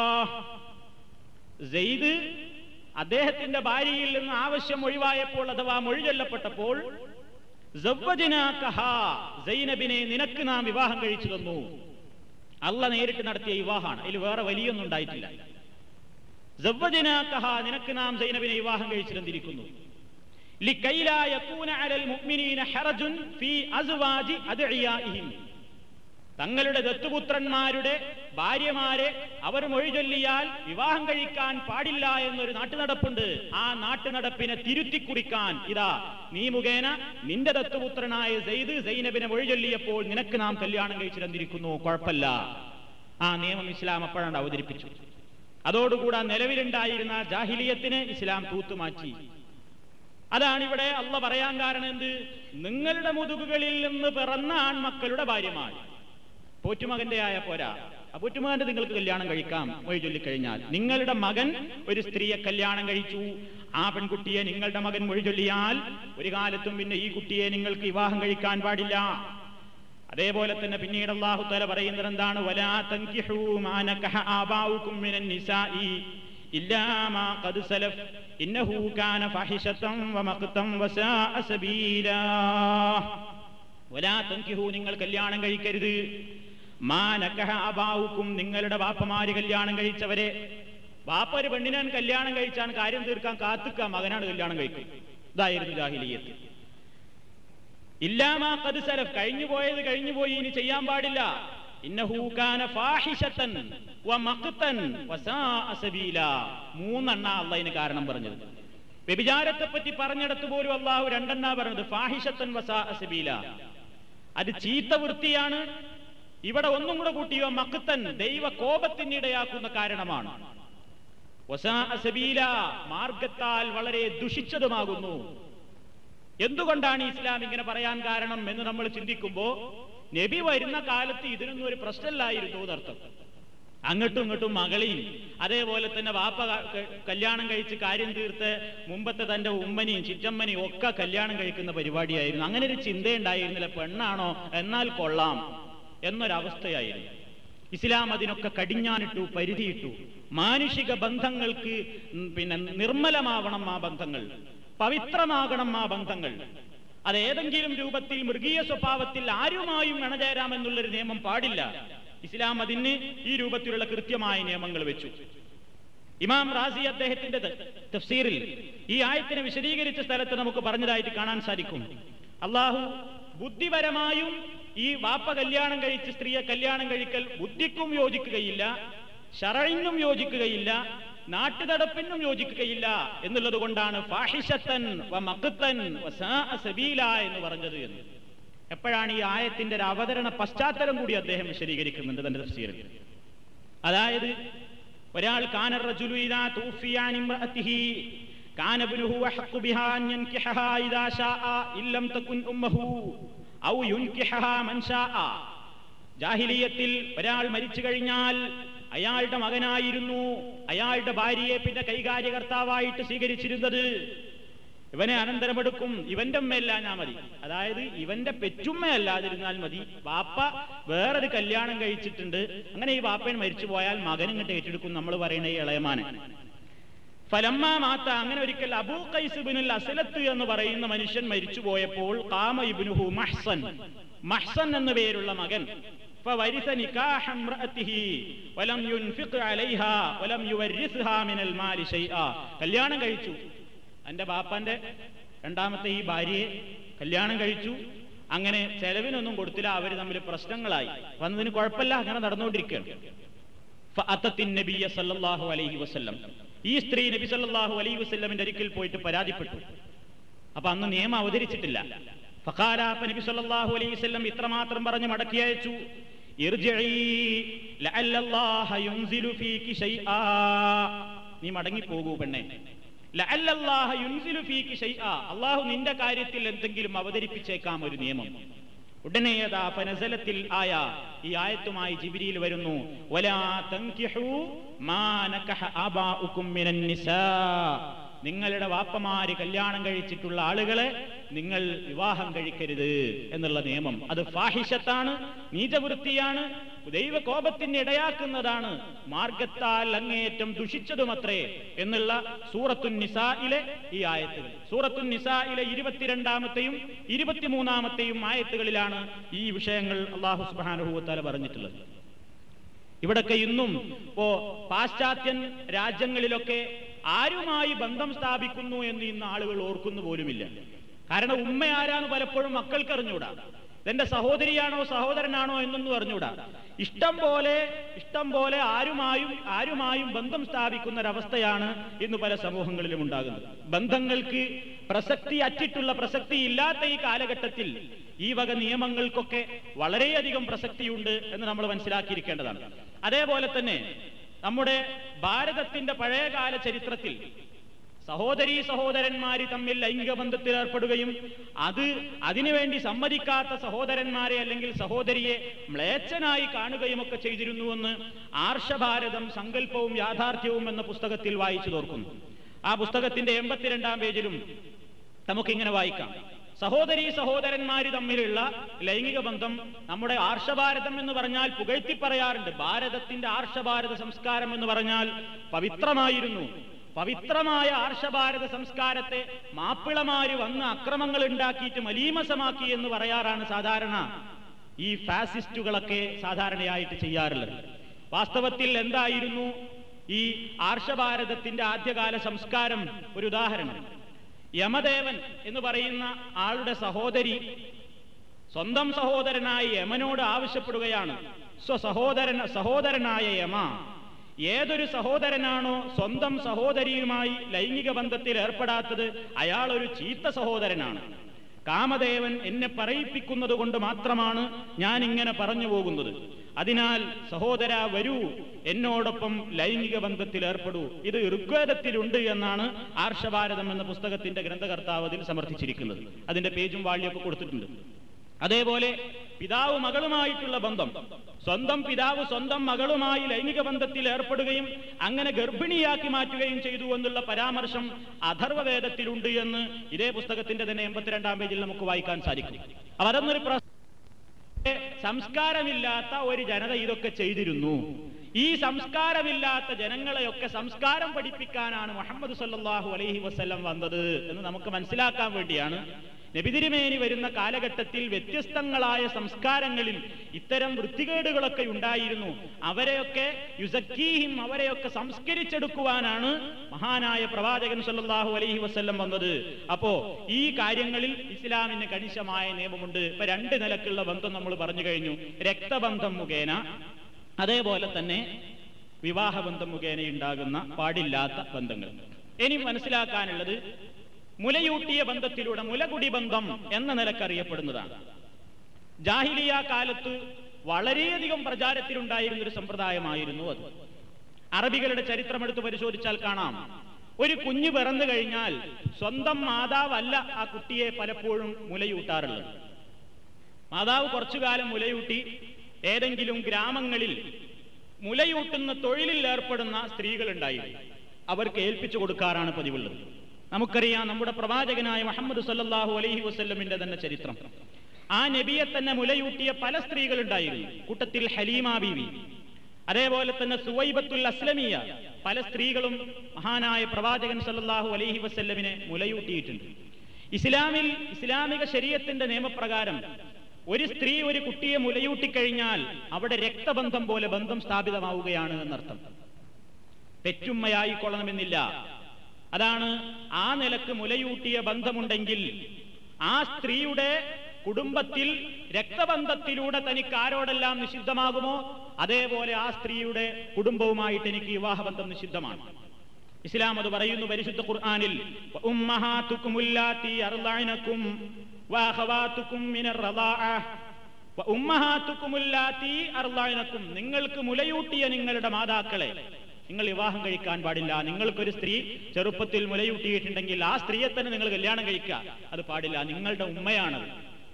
സെയ്ദ് അദ്ദേഹത്തിന്റെ ഭാര്യയിൽ നിന്ന് ആവശ്യം ഒഴിവായപ്പോൾ, അഥവാ മൊഴി ചൊല്ലപ്പെട്ടപ്പോൾ, സവ്വജ്നാകഹാ, സൈനബിനെ നിനക്ക് നാം വിവാഹം കഴിച്ചു തന്നു. അല്ലാഹ് നേരിട്ട് നടത്തിയ വിവാഹമാണ്, അതിൽ വേറെ വലിയൊന്നും ഉണ്ടായിട്ടില്ല. സവ്വജ്നാകഹാ, നിനക്ക് നാം സൈനബിനെ വിവാഹം കഴിച്ചു തന്നിരിക്കുന്നു. ലകൈ ലാ യകൂന അലൽ മുഅ്മിനീന ഹറജുൻ ഫീ അസ്വാജി അദ്ഇയാഇഹിം, തങ്ങളുടെ ദത്തുപുത്രന്മാരുടെ ഭാര്യമാരെ അവർ മൊഴി ചൊല്ലിയാൽ വിവാഹം കഴിക്കാൻ പാടില്ല എന്നൊരു നാട്ടുനടപ്പുണ്ട്. ആ നാട്ടുനടപ്പിനെ തിരുത്തിക്കുറിക്കാൻ ഇതാ നീ മുഖേന നിന്റെ ദത്തുപുത്രനായ സെയ്ദ് സൈനബിനെ മൊഴി ചൊല്ലിയപ്പോൾ നിനക്ക് നാം കല്യാണം കഴിച്ചു തന്നിരിക്കുന്നു, കുഴപ്പമില്ല. ആ നിയമം ഇസ്ലാം അപ്പോഴാണ് അവതരിപ്പിച്ചു. അതോടുകൂടെ നിലവിലുണ്ടായിരുന്ന ജാഹിലിയത്തിന് ഇസ്ലാം തൂത്തുമാറ്റി. അതാണ് ഇവിടെ അള്ളാഹ് പറയാൻ കാരണം എന്ത്? നിങ്ങളുടെ മുതുകുകളിൽ നിന്ന് പിറന്ന ആൺമക്കളുടെ ഭാര്യമാർ. പോറ്റുമകന്റെ ആയ പോരാ, ആ പോറ്റുമകന്റെ നിങ്ങൾക്ക് കല്യാണം കഴിക്കാം മൊഴി ചൊല്ലിക്കഴിഞ്ഞാൽ. നിങ്ങളുടെ മകൻ ഒരു സ്ത്രീയെ കല്യാണം കഴിച്ചു, ആ പെൺകുട്ടിയെ നിങ്ങളുടെ മകൻ മൊഴി ചൊല്ലിയാൽ ഒരു കാലത്തും പിന്നെ ഈ കുട്ടിയെ നിങ്ങൾക്ക് വിവാഹം കഴിക്കാൻ പാടില്ല. അതേപോലെ തന്നെ പിന്നീട് അല്ലാഹു തആല പറയുന്നത് എന്താണ്? വലാ തൻകിഹൂ മാ നകഹ ആബാഉകും മിനൻ നിസാഇ ഇല്ലാ മാ ഖദ് സലഫ് ഇന്നഹു കാന ഫഹിശതൻ വമഖ്തൻ വസാഅ സബീലാ. വലാ തൻകിഹൂ, നിങ്ങൾ കല്യാണം കഴിക്കരുത്. മാ നകഹ ആബാഉകും, നിങ്ങളുടെ ബാപ്പമാര് കല്യാണം കഴിച്ചവരെ. ബാപ്പ ഒരു പെണ്ണിനെ കല്യാണം കഴിച്ചാൽ കാര്യം തീർക്കാൻ കാത്തുക, മകനാണ് കല്യാണം കഴിക്കും. ഇതായിരുന്നു ജാഹിലിയ്യത്ത്. ഇല്ലാ മാ ഖദ് സലഫ്, കഴിഞ്ഞുപോയത് കഴിഞ്ഞുപോയി, ഇനി ചെയ്യാൻ പാടില്ല. ഇന്നഹു കാന ഫാഹിശതൻ വമഖ്തൻ വസാഅ സബീലാ. മൂന്നെണ്ണ അള്ളാഹിന് കാരണം പറഞ്ഞത്. വ്യഭിചാരത്തെ പറ്റി പറഞ്ഞിടത്ത് പോലും അള്ളാഹു രണ്ടെണ്ണ പറഞ്ഞത്, ഫാഹിശതൻ വസാഅ സബീലാ, അത് ചീത്ത വൃത്തിയാണ്. ഇവിടെ ഒന്നും കൂടെ കൂട്ടിയോ, മഖ്തൻ, ദൈവ കോപത്തിനിടയാക്കുന്ന കാരണമാണ്. വസാഅ സബീലാ, മാർഗത്താൽ വളരെ ദുഷിച്ചതുമാകുന്നു. എന്തുകൊണ്ടാണ് ഇസ്ലാം ഇങ്ങനെ പറയാൻ കാരണം എന്ന് നമ്മൾ ചിന്തിക്കുമ്പോ, നബി വരുന്ന കാലത്ത് ഇതിനൊന്നും ഒരു പ്രശ്നമില്ലായിരുന്നു എന്നർത്ഥം. അങ്ങോട്ടും ഇങ്ങോട്ടും മകളെയും അതേപോലെ തന്നെ വാപ്പ കല്യാണം കഴിച്ച് കാര്യം തീർത്ത് മുമ്പത്തെ തന്റെ ഉമ്മനെയും ചിറ്റമ്മനെയും ഒക്കെ കല്യാണം കഴിക്കുന്ന പരിപാടിയായിരുന്നു. അങ്ങനെ ഒരു ചിന്തയുണ്ടായിരുന്നില്ല. പെണ്ണാണോ എന്നാൽ കൊള്ളാം എന്നൊരവസ്ഥയായിരുന്നു. ഇസ്ലാം അതിനൊക്കെ കടിഞ്ഞാനിട്ടു, പരിധിയിട്ടു. മാനുഷിക ബന്ധങ്ങൾക്ക് നിർമ്മലമാവണം ആ ബന്ധങ്ങൾ, പവിത്രമാകണം ആ ബന്ധങ്ങൾ. അതേതെങ്കിലും രൂപത്തിൽ മൃഗീയ സ്വഭാവത്തിൽ ആരുമായും ഇണചേരാമെന്നുള്ളൊരു നിയമം പാടില്ല. ഇസ്ലാം അതിന് ഈ രൂപത്തിലുള്ള കൃത്യമായ നിയമങ്ങൾ വെച്ചു. ഇമാം റാസി അദ്ദേഹത്തിന്റെ തഫ്സീറിൽ ഈ ആയത്തിനെ വിശദീകരിച്ച സ്ഥലത്ത് നമുക്ക് പറഞ്ഞതായിട്ട് കാണാൻ സാധിക്കും. അള്ളാഹു ബുദ്ധിപരമായും ഈ വാപ്പ കല്യാണം കഴിച്ച് സ്ത്രീയെ കല്യാണം കഴിക്കൽ ബുദ്ധിക്കും യോജിക്കുകയില്ല, ശറഇനും യോജിക്കുകയില്ല, നാട്ടുതടപ്പിനും യോജിക്കുകയില്ല എന്നുള്ളത് കൊണ്ടാണ് ഫാഹിഷത്തൻ വ മഖ്തൻ വ സാഅ സബീല എന്ന് പറഞ്ഞത് എന്ന്. എപ്പോഴാണ് ഈ ആയത്തിന്റെ ഒരു അവതരണ പശ്ചാത്തലം കൂടി അദ്ദേഹം വിശദീകരിക്കുന്നുണ്ട് തന്റെ തഫ്സീറിൽ. അതായത് ഒരാൾ കാന റജുലു ഇദാ തൂഫിയ അൻ ഇംറഅതിഹി കാന ഇബ്നുഹു അഹഖു ബിഹാ അൻ യൻകിഹഹാ ഇദാ ശാഅ ഇല്ലം തകുൻ ഉമ്മുഹു ഔ യുൻകിഹഹാ മൻ ശാഅ. ജാഹിലിയത്തിൽ ഒരാൾ മരിച്ചു കഴിഞ്ഞാൽ അയാളുടെ മകനായിരുന്നു അയാളുടെ ഭാര്യയെ പിന്നെ കൈകാര്യകർത്താവായിട്ട് സ്വീകരിച്ചിരുന്നത്. ഇവനെ അനന്തരമെടുക്കും, ഇവന്റെ ഉമ്മയല്ലാഞ്ഞാ മതി. അതായത് ഇവന്റെ പെറ്റുമ്മയല്ലാതിരുന്നാൽ മതി. വാപ്പ വേറൊരു കല്യാണം കഴിച്ചിട്ടുണ്ട്, അങ്ങനെ ഈ വാപ്പൻ മരിച്ചു പോയാൽ മകൻ ഇങ്ങോട്ട് ഏറ്റെടുക്കും. നമ്മൾ പറയുന്ന ഈ ഇളയമാനെ ഫലമ്മ മാത്ത. അങ്ങനെ ഒരിക്കൽ അബൂ ഖൈസ് ഇബ്നുൽ അസ്ലത്ത് എന്ന് പറയുന്ന മനുഷ്യൻ മരിച്ചു പോയപ്പോൾ ഖാമ ഇബ്നുഹു മഹ്സൻ, മഹ്സൻ എന്ന പേരുള്ള മകൻ ഫവരിസ നികാഹ ഇംറഅതിഹി വലം യുൻഫിഖ് അലൈഹാ വലം യുവരിസ്ഹാ മിനൽ മാലി ശൈആ. കല്യാണം കഴിച്ചു, എന്റെ ബാപ്പാന്റെ രണ്ടാമത്തെ ഈ ഭാര്യയെ കല്യാണം കഴിച്ചു, അങ്ങനെ ചെലവിനൊന്നും കൊടുത്തില്ല, അവര് തമ്മിൽ പ്രശ്നങ്ങളായി. വന്നതിന് കുഴപ്പമില്ല, അങ്ങനെ നടന്നുകൊണ്ടിരിക്കുകയാണ്. ഫഅതത്തിൻ നബിയ്യ സല്ലല്ലാഹു അലൈഹി വസല്ലം. ഈ സ്ത്രീ നബി സല്ലല്ലാഹു അലൈഹി വസല്ലമിന്റെ അരികിൽ പോയിട്ട് പരാതിപ്പെട്ടു. അപ്പൊ അന്ന് നിയമം അവതരിച്ചിട്ടില്ല. ഫഖാല, നബി സല്ലല്ലാഹു അലൈഹി വസല്ലം ഇത്രമാത്രം പറഞ്ഞ് മടക്കി അയച്ചു, ഇർജിഇ ലഅല്ലല്ലാഹ യുൻസിലു ഫീകി ശൈആ. നീ മടങ്ങി പോകൂ പെണ്ണേ. ലഅല്ലല്ലാഹ യുൻസിലു ഫീകി ശൈആ. അല്ലാഹു നിന്റെ കാര്യത്തിൽ എന്തെങ്കിലും അവതരിപ്പിച്ചേക്കാം ഒരു നിയമം. ഉടനെ യദാ ഫനസലത്തിൽ ആയ, ഈ ആയത്തുമായി ജിബ്രീൽ വരുന്നു. വലാ തൻകിഹു മാ നകഹ ആബാഉകും മിനൻ നിസാ. നിങ്ങളുടെ വാപ്പമാര് കല്യാണം കഴിച്ചിട്ടുള്ള ആളുകളെ നിങ്ങൾ വിവാഹം കഴിക്കരുത് എന്നുള്ള നിയമം. അത് ഫാഹിഷത്താണ്, നീചവൃത്തിയാണ്, ദൈവ കോപത്തിന് ഇടയാക്കുന്നതാണ്, മാർഗത്താൽ അങ്ങേയറ്റം ദുഷിച്ചതുമത്രേ എന്നുള്ള സൂറത്തുൻ നിസായിലെ ഈ ആയത്തുകൾ. സൂറത്തുൻ നിസായിലെ 22-ാമത്തെയും 23-ാമത്തെയും ആയത്തുകളിലാണ് ഈ വിഷയങ്ങൾ അല്ലാഹു സുബ്ഹാനഹു വ തആല പറഞ്ഞിട്ടുള്ളത്. ഇവിടൊക്കെ ഇന്നും പാശ്ചാത്യൻ രാജ്യങ്ങളിലൊക്കെ ആരുമായി ബന്ധം സ്ഥാപിക്കുന്നു എന്ന് ഇന്ന് ആളുകൾ ഓർക്കുന്നു പോലുമില്ല. കാരണം ഉമ്മ ആരാന്ന് പലപ്പോഴും മക്കൾക്ക് അറിഞ്ഞൂടാ, ഇതെന്റെ സഹോദരിയാണോ സഹോദരനാണോ എന്നൊന്നും അറിഞ്ഞൂടാ. ഇഷ്ടം പോലെ ആരുമായും ബന്ധം സ്ഥാപിക്കുന്ന ഒരവസ്ഥയാണ് ഇന്ന് പല സമൂഹങ്ങളിലും ഉണ്ടാകുന്നത്. ബന്ധങ്ങൾക്ക് പ്രസക്തി അറ്റിട്ടുള്ള, പ്രസക്തി ഇല്ലാത്ത ഈ കാലഘട്ടത്തിൽ ഈ വക നിയമങ്ങൾക്കൊക്കെ വളരെയധികം പ്രസക്തിയുണ്ട് എന്ന് നമ്മൾ മനസ്സിലാക്കിയിരിക്കേണ്ടതാണ്. അതേപോലെ തന്നെ നമ്മുടെ ഭാരതത്തിന്റെ പഴയകാല ചരിത്രത്തിൽ സഹോദരന്മാര് തമ്മിൽ ലൈംഗിക ബന്ധത്തിൽ ഏർപ്പെടുകയും അതിനുവേണ്ടി സമ്മതിക്കാത്ത സഹോദരന്മാരെ അല്ലെങ്കിൽ സഹോദരിയെ മ്ലേച്ഛനായി കാണുകയും ഒക്കെ ചെയ്തിരുന്നുവെന്ന് ആർഷഭാരതം സങ്കല്പവും യാഥാർത്ഥ്യവും എന്ന പുസ്തകത്തിൽ വായിച്ചു തോർക്കുന്നു. ആ പുസ്തകത്തിന്റെ 82-ാം പേജിലും നമുക്കിങ്ങനെ വായിക്കാം. സഹോദരന്മാര് തമ്മിലുള്ള ലൈംഗിക ബന്ധം നമ്മുടെ ആർഷഭാരതം എന്ന് പറഞ്ഞാൽ പുകഴ്ത്തി പറയാറുണ്ട്. ഭാരതത്തിന്റെ ആർഷഭാരത സംസ്കാരം എന്ന് പറഞ്ഞാൽ പവിത്രമായിരുന്നു. പവിത്രമായ ആർഷഭാരത സംസ്കാരത്തെ മാപ്പിളമാര് വന്ന് അക്രമങ്ങൾ ഉണ്ടാക്കിയിട്ട് മലീമസമാക്കി എന്ന് പറയാറാണ് സാധാരണ ഈ ഫാസിസ്റ്റുകളൊക്കെ സാധാരണയായിട്ട് ചെയ്യാറുള്ളത്. വാസ്തവത്തിൽ എന്തായിരുന്നു ഈ ആർഷഭാരതത്തിന്റെ ആദ്യകാല സംസ്കാരം? ഒരു ഉദാഹരണം, യമദേവൻ എന്ന് പറയുന്ന ആളുടെ സഹോദരി സ്വന്തം സഹോദരനായ യമനോട് ആവശ്യപ്പെടുകയാണ്. സഹോദരനായ യമ, ഏതൊരു സഹോദരനാണോ സ്വന്തം സഹോദരിയുമായി ലൈംഗിക ബന്ധത്തിൽ ഏർപ്പെടാത്തത് അയാൾ ഒരു ചീത്ത സഹോദരനാണ്. കാമദേവൻ എന്നെ പറയിപ്പിക്കുന്നത് കൊണ്ട് മാത്രമാണ് ഞാൻ ഇങ്ങനെ പറഞ്ഞു പോകുന്നത്. അതിനാൽ സഹോദര വരൂ, എന്നോടൊപ്പം ലൈംഗിക ബന്ധത്തിൽ ഏർപ്പെടൂ. ഇത് ഋഗ്വേദത്തിലുണ്ട് എന്നാണ് ആർഷഭാരതം എന്ന പുസ്തകത്തിന്റെ ഗ്രന്ഥകർത്താവ് അതിൽ സമർത്ഥിച്ചിരിക്കുന്നത്. അതിന്റെ പേജും വാള്യൊക്കെ കൊടുത്തിട്ടുണ്ട്. അതേപോലെ പിതാവ് മകളുമായിട്ടുള്ള ബന്ധം, സ്വന്തം പിതാവ് സ്വന്തം മകളുമായി ലൈംഗിക ബന്ധത്തിൽ ഏർപ്പെടുകയും അങ്ങനെ ഗർഭിണിയാക്കി മാറ്റുകയും ചെയ്തു എന്നുള്ള പരാമർശം അഥർവവേദത്തിലുണ്ട് എന്ന് ഇതേ പുസ്തകത്തിന്റെ തന്നെ 82-ാം പേജിൽ നമുക്ക് വായിക്കാൻ സാധിക്കും. അപ്പൊ അതൊന്നൊരു സംസ്കാരമില്ലാത്ത ഒരു ജനത ഇതൊക്കെ ചെയ്തിരുന്നു. ഈ സംസ്കാരമില്ലാത്ത ജനങ്ങളെയൊക്കെ സംസ്കാരം പഠിപ്പിക്കാനാണ് മുഹമ്മദ് സല്ലല്ലാഹു അലൈഹി വസല്ലം വന്നത് എന്ന് നമുക്ക് മനസ്സിലാക്കാൻ വേണ്ടിയാണ് നബി തിരുമേനി വരുന്ന കാലഘട്ടത്തിൽ വ്യത്യസ്തങ്ങളായ സംസ്കാരങ്ങളിൽ ഇത്തരം വൃത്തികേടുകളൊക്കെ ഉണ്ടായിരുന്നു. അവരെയൊക്കെ യുസക്കീഹിം, അവരെയൊക്കെ സംസ്കരിച്ചെടുക്കുവാനാണ് മഹാനായ പ്രവാചകൻ സല്ലല്ലാഹു അലൈഹി വസല്ലം വന്നത്. അപ്പോ ഈ കാര്യങ്ങളിൽ ഇസ്ലാമിന് കണിശമായ നിയമമുണ്ട്. ഇപ്പൊ 2 നിലക്കുള്ള ബന്ധം നമ്മൾ പറഞ്ഞു കഴിഞ്ഞു. രക്തബന്ധം മുഖേന, അതേപോലെ തന്നെ വിവാഹബന്ധം മുഖേന ഉണ്ടാകുന്ന പാടില്ലാത്ത ബന്ധങ്ങൾ. ഇനി മനസ്സിലാക്കാനുള്ളത് മുലയൂട്ടിയ ബന്ധത്തിലൂടെ, മുലകുടി ബന്ധം എന്ന നിലക്കറിയപ്പെടുന്നതാണ്. ജാഹിലിയ കാലത്ത് വളരെയധികം പ്രചാരത്തിലുണ്ടായിരുന്ന ഒരു സമ്പ്രദായമായിരുന്നു അത്. അറബികളുടെ ചരിത്രമെടുത്ത് പരിശോധിച്ചാൽ കാണാം, ഒരു കുഞ്ഞ് പിറന്നു കഴിഞ്ഞാൽ സ്വന്തം മാതാവല്ല ആ കുട്ടിയെ പലപ്പോഴും മുലയൂട്ടാറുള്ളത്. മാതാവ് കുറച്ചു കാലം മുലയൂട്ടി ഏതെങ്കിലും ഗ്രാമങ്ങളിൽ മുലയൂട്ടുന്ന തൊഴിലിൽ ഏർപ്പെടുന്ന സ്ത്രീകളുണ്ടായിരുന്നു. അവർക്ക് ഏൽപ്പിച്ചു കൊടുക്കാറാണ് പതിവുള്ളത്. നമുക്കറിയാം, നമ്മുടെ പ്രവാചകനായ മുഹമ്മദ് സല്ലല്ലാഹു അലൈഹി വസല്ലമിന്റെ തന്നെ ചരിത്രം. ആ നബിയെ തന്നെ മുലയൂട്ടിയ പല സ്ത്രീകളുണ്ടായിരുന്നു. കൂട്ടത്തിൽ ഹലീമ ബീവി, അതേപോലെ തന്നെ സുവൈബത്തുൽ അസ്ലമിയ, പല സ്ത്രീകളും മഹാനായ പ്രവാചകൻ സല്ലല്ലാഹു അലൈഹി വസല്ലമിനെ മുലയൂട്ടിയിട്ടുണ്ട്. ഇസ്ലാമിക ശരീഅത്തിന്റെ നിയമപ്രകാരം ഒരു സ്ത്രീ ഒരു കുട്ടിയെ മുലയൂട്ടിക്കഴിഞ്ഞാൽ അവിടെ രക്തബന്ധം പോലെ ബന്ധം സ്ഥാപിതമാവുകയാണ് എന്നർത്ഥം. പെറ്റുമ്മയായിക്കൊള്ളണമെന്നില്ല. അതാണ്, ആ നിലക്ക് മുലയൂട്ടിയ ബന്ധമുണ്ടെങ്കിൽ ആ സ്ത്രീയുടെ കുടുംബത്തിൽ രക്തബന്ധത്തിലൂടെ തനിക്ക് ആരോടെല്ലാം നിഷിദ്ധമാകുമോ അതേപോലെ ആ സ്ത്രീയുടെ കുടുംബവുമായിട്ട് എനിക്ക് വിവാഹബന്ധം നിഷിദ്ധമാണ്. ഇസ്ലാം അത് പറയുന്നു പരിശുദ്ധ ഖുർആനിൽ, നിങ്ങൾക്ക് മുലയൂട്ടിയ നിങ്ങളുടെ മാതാക്കളെ നിങ്ങൾ വിവാഹം കഴിക്കാൻ പാടില്ല. നിങ്ങൾക്കൊരു സ്ത്രീ ചെറുപ്പത്തിൽ മുലയൂട്ടിയിട്ടുണ്ടെങ്കിൽ ആ സ്ത്രീയെ തന്നെ നിങ്ങൾ കല്യാണം കഴിക്കുക, അത് പാടില്ല, നിങ്ങളുടെ ഉമ്മയാണത്.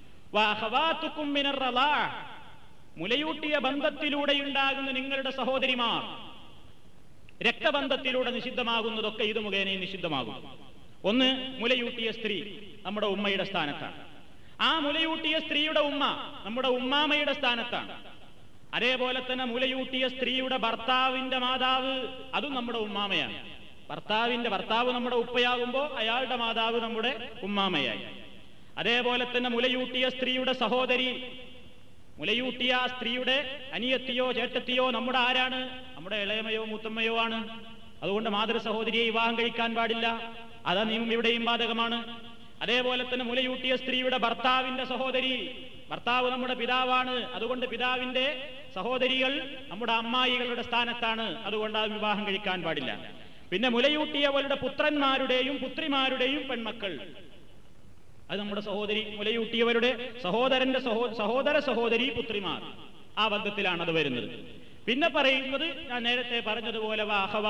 മുലയൂട്ടിയ ബന്ധത്തിലൂടെയുണ്ടാകുന്ന നിങ്ങളുടെ സഹോദരിമാർ, രക്തബന്ധത്തിലൂടെ നിഷിദ്ധമാകുന്നതൊക്കെ ഇത് മുഖേന നിഷിദ്ധമാകും. ഒന്ന്, മുലയൂട്ടിയ സ്ത്രീ നമ്മുടെ ഉമ്മയുടെ സ്ഥാനത്താണ്. ആ മുലയൂട്ടിയ സ്ത്രീയുടെ ഉമ്മ നമ്മുടെ ഉമ്മാമയുടെ സ്ഥാനത്താണ്. അതേപോലെ തന്നെ മുലയൂട്ടിയ സ്ത്രീയുടെ ഭർത്താവിന്റെ മാതാവ്, അതും നമ്മുടെ ഉമ്മാമയാണ്. ഭർത്താവ് നമ്മുടെ ഉപ്പയാകുമ്പോൾ അയാളുടെ മാതാവ് നമ്മുടെ ഉമ്മാമയായി. അതേപോലെ തന്നെ മുലയൂട്ടിയ സ്ത്രീയുടെ സഹോദരി, മുലയൂട്ടിയ സ്ത്രീയുടെ അനിയത്തിയോ ചേട്ടത്തിയോ നമ്മുടെ ആരാണ്? നമ്മുടെ ഇളയമയോ മൂത്തമ്മയോ ആണ്. അതുകൊണ്ട് മാതൃ സഹോദരിയെ വിവാഹം കഴിക്കാൻ പാടില്ല. അതാ നിയമം ഇവിടെയും ബാധകമാണ്. അതേപോലെ തന്നെ മുലയൂട്ടിയ സ്ത്രീയുടെ ഭർത്താവിന്റെ സഹോദരി, ഭർത്താവ് നമ്മുടെ പിതാവാണ്, അതുകൊണ്ട് പിതാവിന്റെ സഹോദരികൾ നമ്മുടെ അമ്മായികളുടെ സ്ഥാനത്താണ്, അതുകൊണ്ട് ആ വിവാഹം കഴിക്കാൻ പാടില്ല. പിന്നെ മുലയൂട്ടിയവരുടെ പുത്രന്മാരുടെയും പുത്രിമാരുടെയും പെൺമക്കൾ, അത് നമ്മുടെ സഹോദരി, മുലയൂട്ടിയവരുടെ സഹോദര സഹോദരി പുത്രിമാർ, ആ ബന്ധത്തിലാണ് അത് വരുന്നത്. പിന്നെ പറയുന്നത് ഞാൻ നേരത്തെ പറഞ്ഞതുപോലെ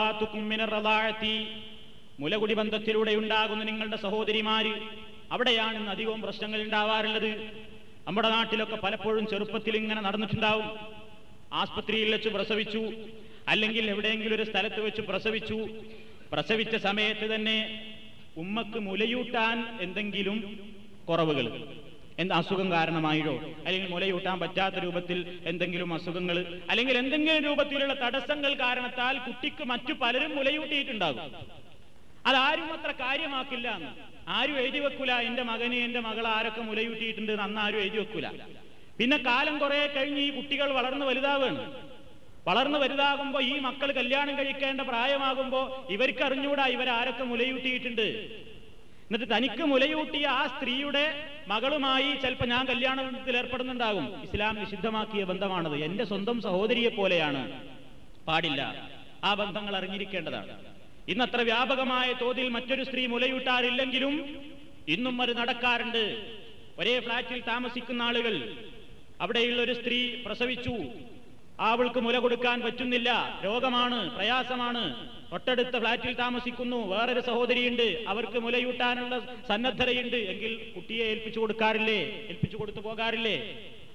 മുലകുടി ബന്ധത്തിലൂടെ ഉണ്ടാകുന്ന നിങ്ങളുടെ സഹോദരിമാര്, അവിടെയാണ് ഇന്ന് അധികവും പ്രശ്നങ്ങൾ ഉണ്ടാവാറുള്ളത്. നമ്മുടെ നാട്ടിലൊക്കെ പലപ്പോഴും ചെറുപ്പത്തിൽ ഇങ്ങനെ നടന്നിട്ടുണ്ടാവും. ആസ്പത്രിയിൽ വെച്ച് പ്രസവിച്ചു, അല്ലെങ്കിൽ എവിടെയെങ്കിലും ഒരു സ്ഥലത്ത് വെച്ച് പ്രസവിച്ചു. പ്രസവിച്ച സമയത്ത് തന്നെ ഉമ്മക്ക് മുലയൂട്ടാൻ എന്തെങ്കിലും കുറവുകൾ, അസുഖം കാരണമായിട്ടോ അല്ലെങ്കിൽ മുലയൂട്ടാൻ പറ്റാത്ത രൂപത്തിൽ എന്തെങ്കിലും അസുഖങ്ങൾ അല്ലെങ്കിൽ എന്തെങ്കിലും രൂപത്തിലുള്ള തടസ്സങ്ങൾ കാരണത്താൽ കുട്ടിക്ക് മറ്റു പലരും മുലയൂട്ടിയിട്ടുണ്ടാകും. അതാരും അത്ര കാര്യമാക്കില്ല എന്ന് ആരും എഴുതി വെക്കൂല. എന്റെ മകന് എന്റെ മകൾ ആരൊക്കെ മുലയൂട്ടിയിട്ടുണ്ട് അന്ന് ആരും എഴുതി വെക്കൂല. പിന്നെ കാലം കുറെ കഴിഞ്ഞ് ഈ കുട്ടികൾ വളർന്നു വലുതാവുകയാണ്. വളർന്നു വലുതാകുമ്പോ ഈ മക്കൾ കല്യാണം കഴിക്കേണ്ട പ്രായമാകുമ്പോ ഇവർക്ക് അറിഞ്ഞൂടാ ഇവരാരൊക്കെ മുലയൂട്ടിയിട്ടുണ്ട്. എന്നിട്ട് തനിക്ക് മുലയൂട്ടിയ ആ സ്ത്രീയുടെ മകളുമായി ചിലപ്പോൾ ഞാൻ കല്യാണത്തിൽ ഏർപ്പെടുന്നുണ്ടാകും. ഇസ്ലാം നിഷിദ്ധമാക്കിയ ബന്ധമാണത്. എന്റെ സ്വന്തം സഹോദരിയെ പോലെയാണ്, പാടില്ല. ആ ബന്ധങ്ങൾ അറിഞ്ഞിരിക്കേണ്ടതാണ്. ഇന്നത്ര വ്യാപകമായ തോതിൽ മറ്റൊരു സ്ത്രീ മുലയൂട്ടാറില്ലെങ്കിലും ഇന്നും അത് നടക്കാറുണ്ട്. ഒരേ ഫ്ലാറ്റിൽ താമസിക്കുന്ന ആളുകൾ, അവിടെയുള്ള ഒരു സ്ത്രീ പ്രസവിച്ചു, അവൾക്ക് മുല കൊടുക്കാൻ പറ്റുന്നില്ല, രോഗമാണ്, പ്രയാസമാണ്, തൊട്ടടുത്ത ഫ്ലാറ്റിൽ താമസിക്കുന്നു, വേറൊരു സഹോദരിയുണ്ട്, അവർക്ക് മുലയൂട്ടാനുള്ള സന്നദ്ധതയുണ്ട് എങ്കിൽ കുട്ടിയെ ഏൽപ്പിച്ചു കൊടുക്കാറില്ലേ? ഏൽപ്പിച്ചു കൊടുത്തു പോകാറില്ലേ?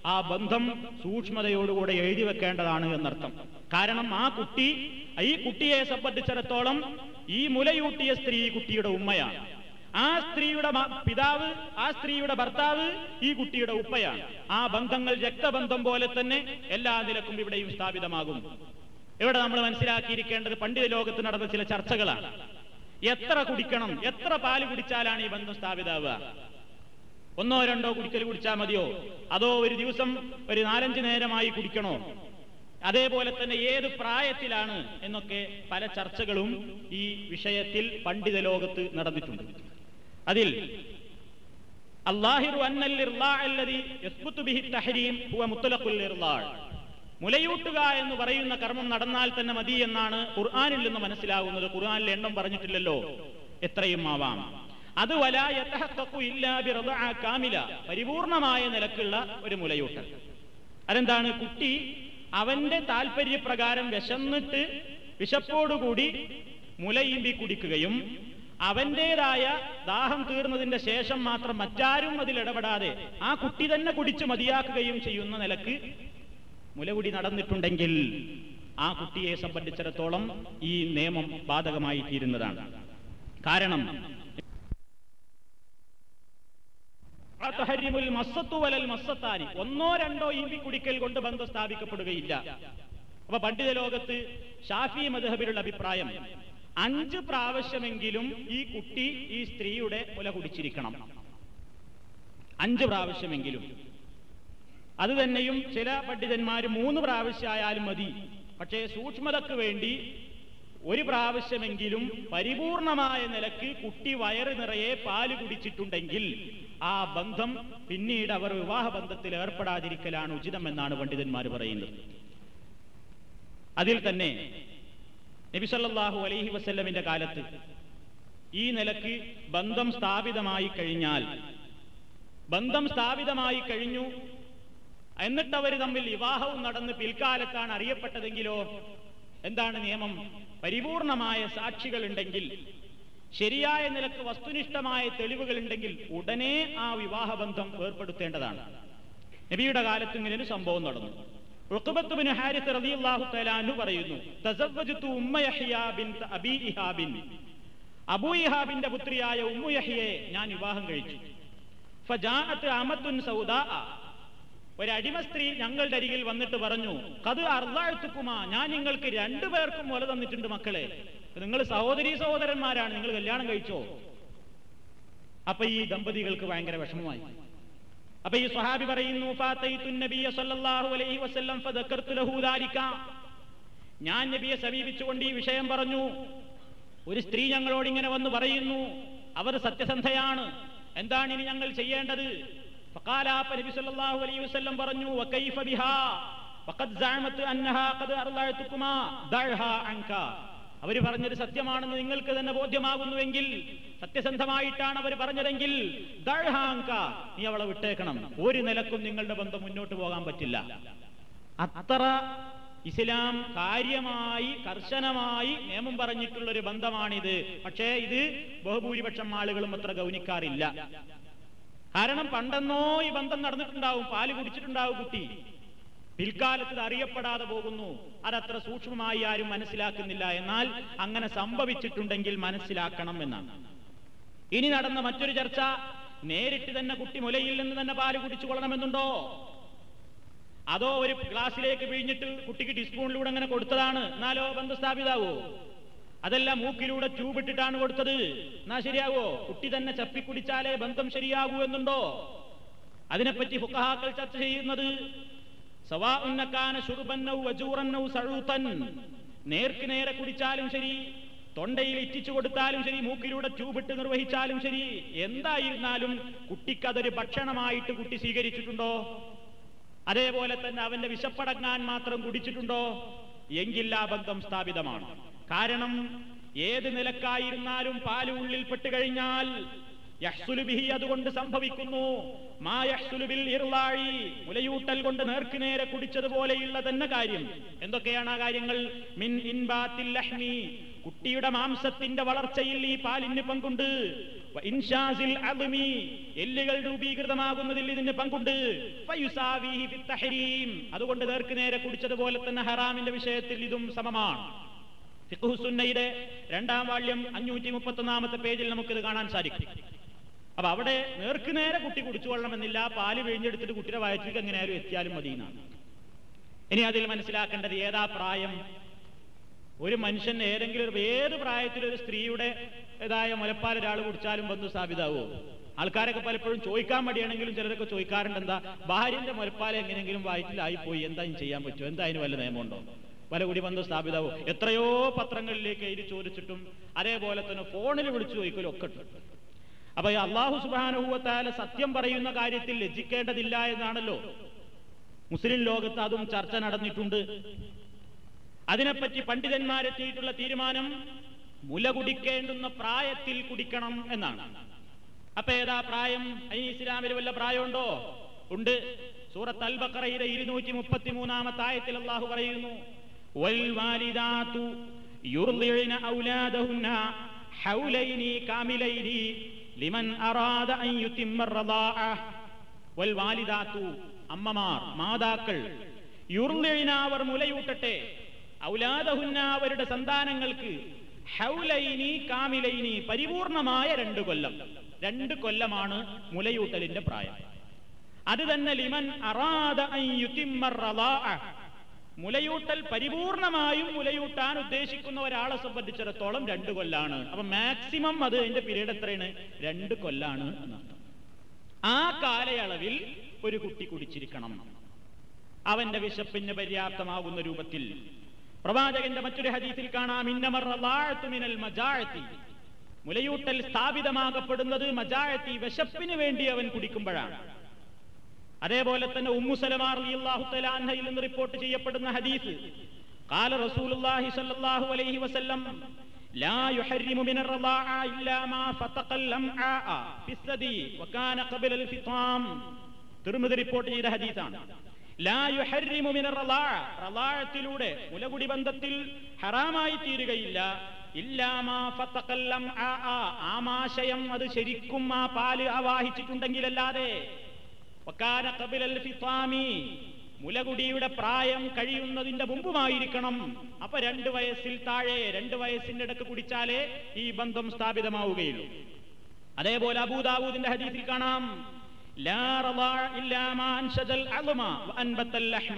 ആ ബന്ധം സൂക്ഷ്മതയോടുകൂടെ എഴുതി വെക്കേണ്ടതാണ് എന്നർത്ഥം. കാരണം ഈ കുട്ടിയെ സംബന്ധിച്ചിടത്തോളം ഈ മുലയൂട്ടിയ സ്ത്രീ കുട്ടിയുടെ ഉമ്മയാണ്. ആ സ്ത്രീയുടെ പിതാവ്, ആ സ്ത്രീയുടെ ഭർത്താവ് ഈ കുട്ടിയുടെ ഉപ്പയാണ്. ആ ബന്ധങ്ങൾ രക്തബന്ധം പോലെ തന്നെ എല്ലാ നിലക്കും ഇവിടെയും സ്ഥാപിതമാകും. ഇവിടെ നമ്മൾ മനസ്സിലാക്കിയിരിക്കേണ്ടത് പണ്ഡിത ലോകത്ത് നടന്ന ചില ചർച്ചകളാണ്. എത്ര കുടിക്കണം, എത്ര പാല് കുടിച്ചാലാണ് ഈ ബന്ധം സ്ഥാപിതാവുക? 1 or 2 കുടിക്കൽ കുടിച്ചാൽ മതിയോ, അതോ ഒരു ദിവസം ഒരു 4-5 നേരമായി കുടിക്കണോ? അതേപോലെ തന്നെ ഏത് പ്രായത്തിലാണ് എന്നൊക്കെ പല ചർച്ചകളും ഈ വിഷയത്തിൽ പണ്ഡിത ലോകത്ത് നടന്നിട്ടുണ്ട്. അതിൽ അല്ലാഹിറു അന്നൽ ഇർളാഅ അല്ലദി യസ്ബുതു ബിഹി തഹരീം ഹുവ മുത്ലഖുൽ ഇർളാഅ, മുലയൂട്ടുക എന്ന് പറയുന്ന കർമ്മം നടന്നാൽ തന്നെ മതി എന്നാണ് ഖുർആനിൽ നിന്ന് മനസ്സിലാകുന്നത്. ഖുർആനിൽ എണ്ണം പറഞ്ഞിട്ടില്ലല്ലോ, എത്രയും ആവാം. അത് വലാ യതഹഖഖു ഇല്ലാ ബിർളഅ കാമില, പരിപൂർണമായ നിലക്കുള്ള ഒരു മുലയൂട്ടൽ. അതെന്താണ്? കുട്ടി അവന്റെ താല്പര്യപ്രകാരം വിശന്നിട്ട് വിശപ്പോടുകൂടി മുലയിമ്പി കുടിക്കുകയും അവന്റേതായ ദാഹം തീർന്നതിന്റെ ശേഷം മാത്രം മറ്റാരും അതിൽ ഇടപെടാതെ ആ കുട്ടി തന്നെ കുടിച്ച് മതിയാക്കുകയും ചെയ്യുന്ന നിലക്ക് മുലകുടി നടന്നിട്ടുണ്ടെങ്കിൽ ആ കുട്ടിയെ സംബന്ധിച്ചിടത്തോളം ഈ നിയമം ബാധകമായി തീരുന്നതാണ്. കാരണം 1-2 ഈമ്പി കുടിക്കൽ കൊണ്ട് ബന്ധം സ്ഥാപിക്കപ്പെടുകയില്ല. അപ്പൊ പണ്ഡിത ലോകത്ത് ഷാഫി മദ്ഹബിലുള്ള അഭിപ്രായം 5 പ്രാവശ്യമെങ്കിലും ഈ കുട്ടി ഈ സ്ത്രീയുടെ മുല കുടിച്ചിരിക്കണം. 5 പ്രാവശ്യമെങ്കിലും. അത് തന്നെയും ചില പണ്ഡിതന്മാർ 3 പ്രാവശ്യമായാലും മതി. പക്ഷേ സൂക്ഷ്മതക്ക് വേണ്ടി 1 പ്രാവശ്യമെങ്കിലും പരിപൂർണമായ നിലക്ക് കുട്ടി വയറ് നിറയെ പാല് കുടിച്ചിട്ടുണ്ടെങ്കിൽ ആ ബന്ധം പിന്നീട് അവർ വിവാഹ ബന്ധത്തിൽ ഏർപ്പെടാതിരിക്കലാണ് ഉചിതമെന്നാണ് പണ്ഡിതന്മാർ പറയുന്നത്. അതിൽ തന്നെ നബി സല്ലല്ലാഹു അലൈഹി വസല്ലമിന്റെ കാലത്ത് ഈ നിലക്ക് ബന്ധം സ്ഥാപിതമായി കഴിഞ്ഞു, എന്നിട്ട് അവർ തമ്മിൽ വിവാഹവും നടന്ന് പിൽക്കാലത്താണ് അറിയപ്പെട്ടതെങ്കിലോ എന്താണ് നിയമം? പരിപൂർണമായ സാക്ഷികൾ ഉണ്ടെങ്കിൽ, ശരിയായ നിലക്ക് വസ്തുനിഷ്ഠമായ തെളിവുകൾ ഉണ്ടെങ്കിൽ ഉടനെ ആ വിവാഹബന്ധം ഏർപ്പെടുത്തേണ്ടതാണ്. നബിയുടെ കാലത്ത് ഇങ്ങനെ ഒരു സംഭവം നടന്നു. ഉഖബത്ത് ബിൻ ഹാരിസ് റളിയല്ലാഹു തആല അൻഹു പറയുന്നു, തസവ്വജതു ഉമ്മ യഹ്യ ബിൻത് അബീ ഇഹാബിൻ, അബൂ ഇഹാബിന്റെ പുത്രിയായ ഉമ്മു യഹ്യയെ ഞാൻ വിവാഹം കഴിച്ചു. ഫജാഅത് അമത്തുൻ സൗദാ, ഒരു അടിമ സ്ത്രീ ഞങ്ങളുടെ അരികിൽ വന്നിട്ട് പറഞ്ഞു, ഖദ് അർളഅതുകുമാ, ഞാൻ നിങ്ങൾക്ക് 2 പേർക്കും മുല തന്നിട്ടുണ്ട് മക്കളെ, നിങ്ങൾ സഹോദരന്മാരാണ്, നിങ്ങൾ കല്യാണം കഴിച്ചോ? അപ്പൊ ഈ ദമ്പതികൾക്ക് ഭയങ്കര വിഷമമായി. അപ്പൊ ഈ സ്വഹാബി പറയുന്നു, ഫാതൈതു നബിയ സല്ലല്ലാഹു അലൈഹി വസല്ലം ഫദക്കർതു ലഹു ദാലിക, ഞാൻ നബിയെ സമീപിച്ചുകൊണ്ട് ഈ വിഷയം പറഞ്ഞു. ഒരു സ്ത്രീ ഞങ്ങളോട് ഇങ്ങനെ വന്ന് പറയുന്നു, അവർ സത്യസന്ധയാണ്, എന്താണ് ഇനി ഞങ്ങൾ ചെയ്യേണ്ടത്? ഫഖാല, നബി സല്ലല്ലാഹു അലൈഹി വസല്ലം പറഞ്ഞു, വകൈഫ ബിഹാ വഖദ് സഅമത് അന്നഹാ ഖദ് അർളഅതുകുമാ ദഅഹാ അൻക, അവർ പറഞ്ഞത് സത്യമാണെന്ന് നിങ്ങൾക്ക് തന്നെ ബോധ്യമാകുന്നുവെങ്കിൽ, സത്യസന്ധമായിട്ടാണ് അവർ പറഞ്ഞതെങ്കിൽ ദഅഹാ അൻക, നീ അവളെ വിട്ടേക്കണം. ഒരു നിലക്കും നിങ്ങളുടെ ബന്ധം മുന്നോട്ട് പോകാൻ പറ്റില്ല. അത്ര ഇസ്ലാം കാര്യമായി കർശനമായി നിയമം പറഞ്ഞിട്ടുള്ളൊരു ബന്ധമാണിത്. പക്ഷേ ഇത് ബഹുഭൂരിപക്ഷം ആളുകളും അത്ര ഗൗനിക്കാറില്ല. കാരണം പണ്ടെന്നോ ഈ ബന്ധം നടന്നിട്ടുണ്ടാവും, പാല് കുടിച്ചിട്ടുണ്ടാവും കുട്ടി, പിൽക്കാലത്ത് ഇത് അറിയപ്പെടാതെ പോകുന്നു. അതത്ര സൂക്ഷ്മമായി ആരും മനസ്സിലാക്കുന്നില്ല. എന്നാൽ അങ്ങനെ സംഭവിച്ചിട്ടുണ്ടെങ്കിൽ മനസ്സിലാക്കണം എന്നാണ്. ഇനി നടന്ന മറ്റൊരു ചർച്ച, നേരിട്ട് തന്നെ കുട്ടി മുലയിൽ നിന്ന് തന്നെ പാല് കുടിച്ചു കൊള്ളണമെന്നുണ്ടോ, അതോ ഒരു ഗ്ലാസ്സിലേക്ക് പിഴിഞ്ഞിട്ട് കുട്ടിക്ക് ടീസ്പൂണിലൂടെ അങ്ങനെ കൊടുത്തതാണ്, എന്നാലോ ബന്ധം സ്ഥാപിതാവോ? അതല്ല മൂക്കിലൂടെ ട്യൂബ് ഇട്ടിട്ടാണ് കൊടുത്തത്, എന്നാ ശരിയാവോ? കുട്ടി തന്നെ ചപ്പിക്കുടിച്ചാലേ ബന്ധം ശരിയാകൂ എന്നുണ്ടോ? അതിനെപ്പറ്റി ഫുഖഹാക്കൾ ചർച്ച ചെയ്യുന്നത് സവാഉൻ കാന ശുർബൻ ഔ വജൂറൻ ഔ സഊതൻ, നേർക്ക് നേരെ കുടിച്ചാലും ശരി, തൊണ്ടയിൽ ഇറ്റിച്ചു കൊടുത്താലും ശരി, മൂക്കിലൂടെ ട്യൂബിട്ട് നിർവഹിച്ചാലും ശരി, എന്തായിരുന്നാലും കുട്ടിക്കതൊരു ഭക്ഷണമായിട്ട് കുട്ടി സ്വീകരിച്ചിട്ടുണ്ടോ? അതേപോലെ തന്നെ അവന്റെ വിശപ്പടങ്ങാൻ മാത്രം കുടിച്ചിട്ടുണ്ടോ? എങ്കിൽ ആ ബന്ധം സ്ഥാപിതമാണ്. കാരണം ഏത് നിലക്കായിരുന്നാലും പാല് ഉള്ളിൽ പെട്ട് കഴിഞ്ഞാൽ യഹ്സുലു ബിഹി, അതുകൊണ്ട് സംഭവിക്കുന്നു, മാ യഹ്സുലു ബിൽ ഇർളാഇ, മുലയൂട്ടൽ കൊണ്ട് നേർക്കുനേരെ കുടിച്ചതുപോലെയുള്ള തന്നെ കാര്യം. എന്തൊക്കെയാണ് ആ കാര്യങ്ങൾ? മിൻ ഇൻബാത്തിൽ ലഹ്മി, കുട്ടിയുടെ മാംസത്തിന്റെ വളർച്ചയിൽ ഈ പാലിന് പങ്കുണ്ട്. ഇൻഷാസിൽ അദ്മി, എല്ലുകൾ രൂപീകൃതമാകുന്നതിൽ ഇതിന് പങ്കുണ്ട്. ഫയുസാവിഹി ഫിത്തഹരീം, അതുകൊണ്ട് നേർക്ക് നേരെ കുടിച്ചതുപോലെ തന്നെ ഹറാമിന്റെ വിഷയത്തിൽ ഇതും സമമാണ്. ഫിഖ്ഹു സുന്നയുടെ 2ാം വാള്യം 531 പേജിൽ നമുക്കിത് കാണാൻ സാധിക്കും. അപ്പൊ അവിടെ നേർക്ക് നേരെ കുട്ടി കുടിച്ചു കൊള്ളണമെന്നില്ല, പാല് പിഴിഞ്ഞെടുത്തിട്ട് കുട്ടിയുടെ വയറ്റിലേക്ക് എങ്ങനെയാലും എത്തിയാലും മതി എന്നാണ്. ഇനി അതിൽ മനസ്സിലാക്കേണ്ടത് ഏതാ പ്രായം. ഒരു മനുഷ്യൻ ഏതെങ്കിലും ഏത് പ്രായത്തിലൊരു സ്ത്രീയുടെ മുലപ്പാൽ ഒരാൾ കുടിച്ചാലും ബന്ധു സ്ഥാപിതാവോ? ആൾക്കാരൊക്കെ പലപ്പോഴും ചോദിക്കാൻ മടിയാണെങ്കിലും ചിലരൊക്കെ ചോദിക്കാറുണ്ട്, എന്താ ഭാര്യന്റെ മുലപ്പാൽ എങ്ങനെയെങ്കിലും വയറ്റിലായിപ്പോയി, എന്താ ചെയ്യാൻ പറ്റുമോ, എന്താ അതിന് വല്ല നിയമമുണ്ടോ, വല കൂടി ബന്ധു സ്ഥാപിതാവോ? എത്രയോ പത്രങ്ങളിലേക്ക് എഴുതി ചോദിച്ചിട്ടും അതേപോലെ തന്നെ ഫോണിൽ വിളിച്ചു ചോദിക്കലും ഒക്കെ ഉണ്ട്. അപ്പൊ അല്ലാഹു സുബ്ഹാനഹു വ തആല സത്യം പറയുന്ന കാര്യത്തിൽ ലജ്ജിക്കേണ്ടതില്ല എന്നാണല്ലോ മുസ്ലിം ലോകത്ത് അതും ചർച്ച നടന്നിട്ടുണ്ട്. അതിനെപ്പറ്റി പണ്ഡിതന്മാരെത്തിയിട്ടുള്ള തീരുമാനം മുല കുടിക്കേണ്ടുന്ന പ്രായത്തിൽ കുടിക്കണം എന്നാണ്. അപ്പൊ ഏതാ പ്രായം? അതിന് ഇസ്ലാമിൽ വല്ല പ്രായമുണ്ടോ? ഉണ്ട്. സൂറത്ത് അൽ ബഖറയുടെ 233 ആയത്തിൽ അല്ലാഹു പറയുന്നു, വൽ വാലിദാതു യുർദിന ഔലാദഹുന്ന ഹൗലൈനി കാമിലൈനി ലിമൻ അറാദ അൻ യുതിമ്മ റദാഅ. വൽ വാലിദാതു, അമ്മമാർ, മാതാക്കൾ, യുർദിന, അവർ മുലയൂട്ടട്ടെ, ഔലാദഹുന്ന, അവരുടെ സന്താനങ്ങൾക്ക്, ഹൗലൈനി കാമിലൈനി, പരിപൂർണമായ 2 കൊല്ലം. 2 കൊല്ലമാണ് മുലയൂട്ടലിന്റെ പ്രായം. അത് തന്നെ ലിമൻ അറാദ അൻ യുതിമ്മ റദാഅ, മുലയൂട്ടൽ പരിപൂർണമായും മുലയൂട്ടാൻ ഉദ്ദേശിക്കുന്ന ഒരാളെ സംബന്ധിച്ചിടത്തോളം 2 കൊല്ലാണ്. അപ്പൊ മാക്സിമം അത് അതിന്റെ പീരീഡ് എത്രയാണ്? 2 കൊല്ലാണ് എന്നർത്ഥം. ആ കാലയളവിൽ ഒരു കുട്ടി കുടിച്ചിരിക്കണം, അവന്റെ വിശപ്പിന് പര്യാപ്തമാകുന്ന രൂപത്തിൽ. പ്രവാചകന്റെ മറ്റൊരു ഹദീസിൽ കാണാം, ഇന്നമർ റദാഅതു മിനൽ മജാഅതി, മുലയൂട്ടൽ സ്ഥാപിതമാകപ്പെടുന്നത് മജാഅതി, വിശപ്പിന് വേണ്ടി അവൻ കുടിക്കുമ്പോഴാണ്. അതേപോലെ തന്നെ ഉമ്മു സലമ റളിയല്ലാഹു തആല അൻഹയിൽ നിന്ന് റിപ്പോർട്ട് ചെയ്യപ്പെടുന്ന ഹദീസ്, ഖാല റസൂലുള്ളാഹി സ്വല്ലല്ലാഹു അലൈഹി വസല്ലം ലാ യുഹരിമു മിനർ റദാഅ ഇല്ലാ മാ ഫതഖൽ ലംആ ഫിസ്സദി വകാന ഖബല അൽ ഫിതാം. തിർമിദി റിപ്പോർട്ട് ചെയ്ത ഹദീസാണ്. ലാ യുഹരിമു മിനർ റദാഅ, റദാഅത്തിലൂടെ മുലകുടി ബന്ധത്തിൽ ഹറാമായി തീരുകയില്ല, ഇല്ലാ മാ ഫതഖൽ ലംആ, ആമാശയം അത് ശരിക്കും ആ പാല് ആവാഹിച്ചിട്ടുണ്ടെങ്കിലല്ലാതെ. വകാന ഖബല അൽ ഫിതാമി, മുലകുടിയുടെ പ്രായം കഴിയുന്നതിന്റെ മുമ്പുമായിരിക്കണം. അപ്പൊ 2 വയസ്സിൽ താഴെ, 2 വയസ്സിന്റെ ഇടക്ക് കുടിച്ചാലേ ഈ ബന്ധം സ്ഥാപിതമാവുകയുള്ളൂ. അതേപോലെ അബൂദാവൂദിന്റെ ഹദീസിൽ കാണാം, ലാ റദാഅ ഇല്ലാ മാ അൻശദൽ അദ്മ വഅൻബത്തൽ ലഹ്മ,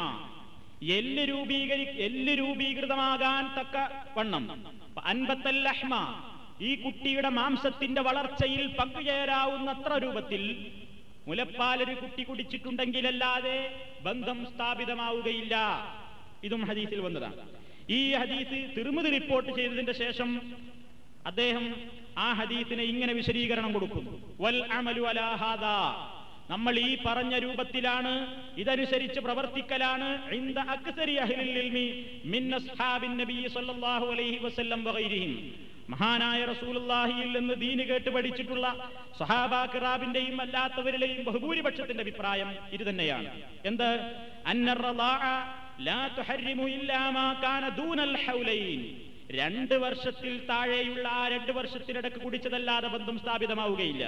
എല്ല് രൂപീകൃതമാകാൻ തക്ക വണ്ണം, അൻബത്തൽ ലഹ്മ, ഈ കുട്ടിയുടെ മാംസത്തിന്റെ വളർച്ചയിൽ പങ്കുചേരാവുന്നത്ര രൂപത്തിൽ മുലപ്പാലൊരു കുട്ടി കുടിച്ചിട്ടുണ്ടെങ്കിലല്ലാതെ ബന്ധം സ്ഥാപിതമാവുകയില്ല. ഇതും ഹദീസിൽ വന്നതാണ്. ഈ ഹദീസ് തിർമിദി റിപ്പോർട്ട് ചെയ്തതിന്റെ ശേഷം അദ്ദേഹം ആ ഹദീസിനെ ഇങ്ങനെ വിശദീകരണം കൊടുക്കുന്നു, വൽ അമലു അലാ ഹാദാ, നമ്മൾ ഈ പറഞ്ഞ രൂപത്തിലാണ്, ഇതനുസരിച്ച് പ്രവർത്തിക്കലാണ് ഇൻദ അക്സരി അഹ്ലിൽ ഇൽമി മിൻ അസ്ഹാബിൻ നബി സ്വല്ലല്ലാഹു അലൈഹി വസല്ലം വഗൈരിഹിം, മഹാനായ റസൂലുള്ളാഹിയിൽ നിന്ന് ദീന് കേട്ട് പഠിച്ചിട്ടുള്ള സ്വഹാബാ കിറാബിന്റെയും അല്ലാത്തവരുടെയും ബഹുഭൂരിപക്ഷത്തിന്റെ അഭിപ്രായം ഇത് തന്നെയാണ്. എന്ത്? അന്നർ റദാഅ ലാ തുഹരിമു ഇല്ലാ മാ കാന ദൂനൽ ഹൗലൈൻ, 2 വർഷത്തിൽ താഴെയുള്ള ആ 2 വർഷത്തിനിടക്ക് കുടിച്ചതല്ലാതെ ബന്ധം സ്ഥാപിതമാവുകയില്ല.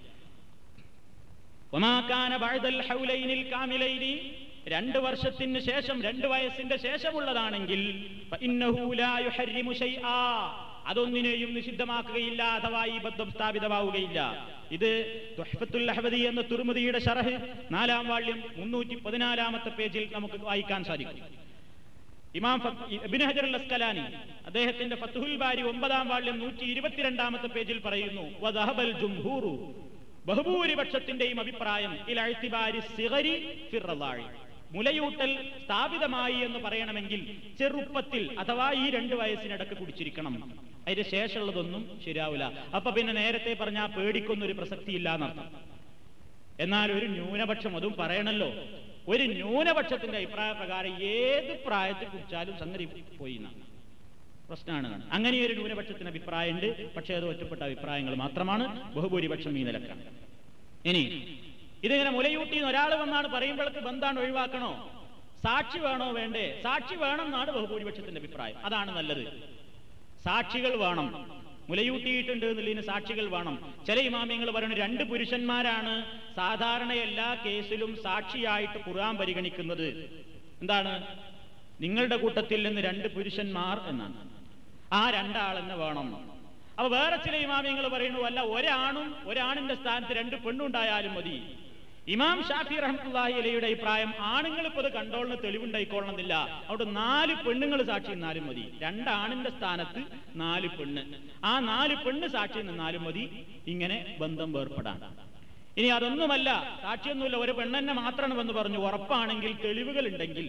വമാ കാന ബഅദൽ ഹൗലൈനിൽ കാമിലൈനി, 2 വർഷത്തിന് ശേഷം, 2 വയസ്സിന്റെ ശേഷമുള്ളതാണെങ്കിൽ ഫഇന്നഹു ലാ യുഹരിമു ശൈആ, അതൊന്നിനെയും നിഷിദ്ധമാക്കുകയില്ല, അഥവാ ഈ ബന്ധം സ്ഥാപിതമാവുകയില്ല. ഇത് തുഹ്ഫത്തുൽ അഹ്വദി എന്ന തുർമുദിയുടെ ശറഹ് 4-ാം വാള്യം 314-ാമത്തെ പേജിൽ നമുക്ക് വായിക്കാൻ സാധിക്കും. ഇമാം ഇബ്നു ഹജർ അൽ അസ്കലാനി അദ്ദേഹത്തിന്റെ ഫത്ഹുൽ ബാരി 9-ാം വാള്യം 122-ാമത്തെ പേജിൽ പറയുന്നു, വദഹബൽ ജുംഹൂറു, ബഹുഭൂരിപക്ഷത്തിന്റെയും അഭിപ്രായം ഇലാ ഇഅ്തിബാരി സിഗരി ഫിർ റദാഇ, മുലയൂട്ടൽ സ്ഥാപിതമായി എന്ന് പറയണമെങ്കിൽ ചെറുപ്പത്തിൽ അഥവാ ഈ 2 വയസ്സിനിടക്ക് കുടിച്ചിരിക്കണം, അതിന് ശേഷമുള്ളതൊന്നും ശരിയാവില്ല. അപ്പൊ പിന്നെ നേരത്തെ പറഞ്ഞാൽ പേടിക്കൊന്നൊരു പ്രസക്തിയില്ല എന്നർത്ഥം. എന്നാൽ ഒരു ന്യൂനപക്ഷം, അതും പറയണല്ലോ, ഒരു ന്യൂനപക്ഷത്തിന്റെ അഭിപ്രായ പ്രകാരം ഏത് പ്രായത്തിൽ കുടിച്ചാലും സംഗതി പോയി എന്നാണ്, പ്രശ്നമാണ്. അങ്ങനെ ഒരു ന്യൂനപക്ഷത്തിന് അഭിപ്രായമുണ്ട്, പക്ഷേ അത് ഒറ്റപ്പെട്ട അഭിപ്രായങ്ങൾ മാത്രമാണ്, ബഹുഭൂരിപക്ഷം ഈ നിലക്കാണ്. ഇനി ഇതിങ്ങനെ മുലയൂട്ടി ഒരാൾ വന്നാണ് പറയുമ്പോഴേക്ക് ബന്ധാണ് ഒഴിവാക്കണോ, സാക്ഷി വേണോ വേണ്ടേ? സാക്ഷി വേണം എന്നാണ് ബഹുഭൂരിപക്ഷത്തിന്റെ അഭിപ്രായം, അതാണ് നല്ലത്. സാക്ഷികൾ വേണം. മുലയൂട്ടിയിട്ടുണ്ട് എന്നുള്ളതിന് സാക്ഷികൾ വേണം. ചില ഇമാമിയങ്ങൾ പറയുന്നത് 2 പുരുഷന്മാരാണ് സാധാരണ എല്ലാ കേസിലും സാക്ഷിയായിട്ട് ഖുർആൻ പരിഗണിക്കുന്നത്. എന്താണ്? നിങ്ങളുടെ കൂട്ടത്തിൽ നിന്ന് 2 പുരുഷന്മാർ എന്നാണ്. ആ 2 ആൾ തന്നെ വേണം. അപ്പൊ വേറെ ചില ഇമാമിയങ്ങൾ പറയുന്നു അല്ല, ഒരാണിന്റെ സ്ഥാനത്ത് 2 പെണ്ണുണ്ടായാലും മതി. ഇമാം ഷാഫി റഹ്മത്തുള്ളാഹി അലൈഹിയുടെ അഭിപ്രായം ആണുങ്ങൾ ഇപ്പോൾ കണ്ടോളിന് തെളിവുണ്ടായിക്കൊള്ളണമെന്നില്ല, അവിടെ 4 പെണ്ണുങ്ങൾ സാക്ഷി നിന്നാലും മതി. 2 ആണിന്റെ സ്ഥാനത്ത് 4 പെണ്ണ്, ആ 4 പെണ്ണ് സാക്ഷി നിന്നാലും മതി ഇങ്ങനെ ബന്ധം വേർപ്പെടാൻ. ഇനി അതൊന്നുമല്ല, സാക്ഷിയൊന്നുമില്ല, ഒരു പെണ്ണെന്നെ മാത്രമാണ് വന്ന് പറഞ്ഞു, ഉറപ്പാണെങ്കിൽ തെളിവുകൾ ഉണ്ടെങ്കിൽ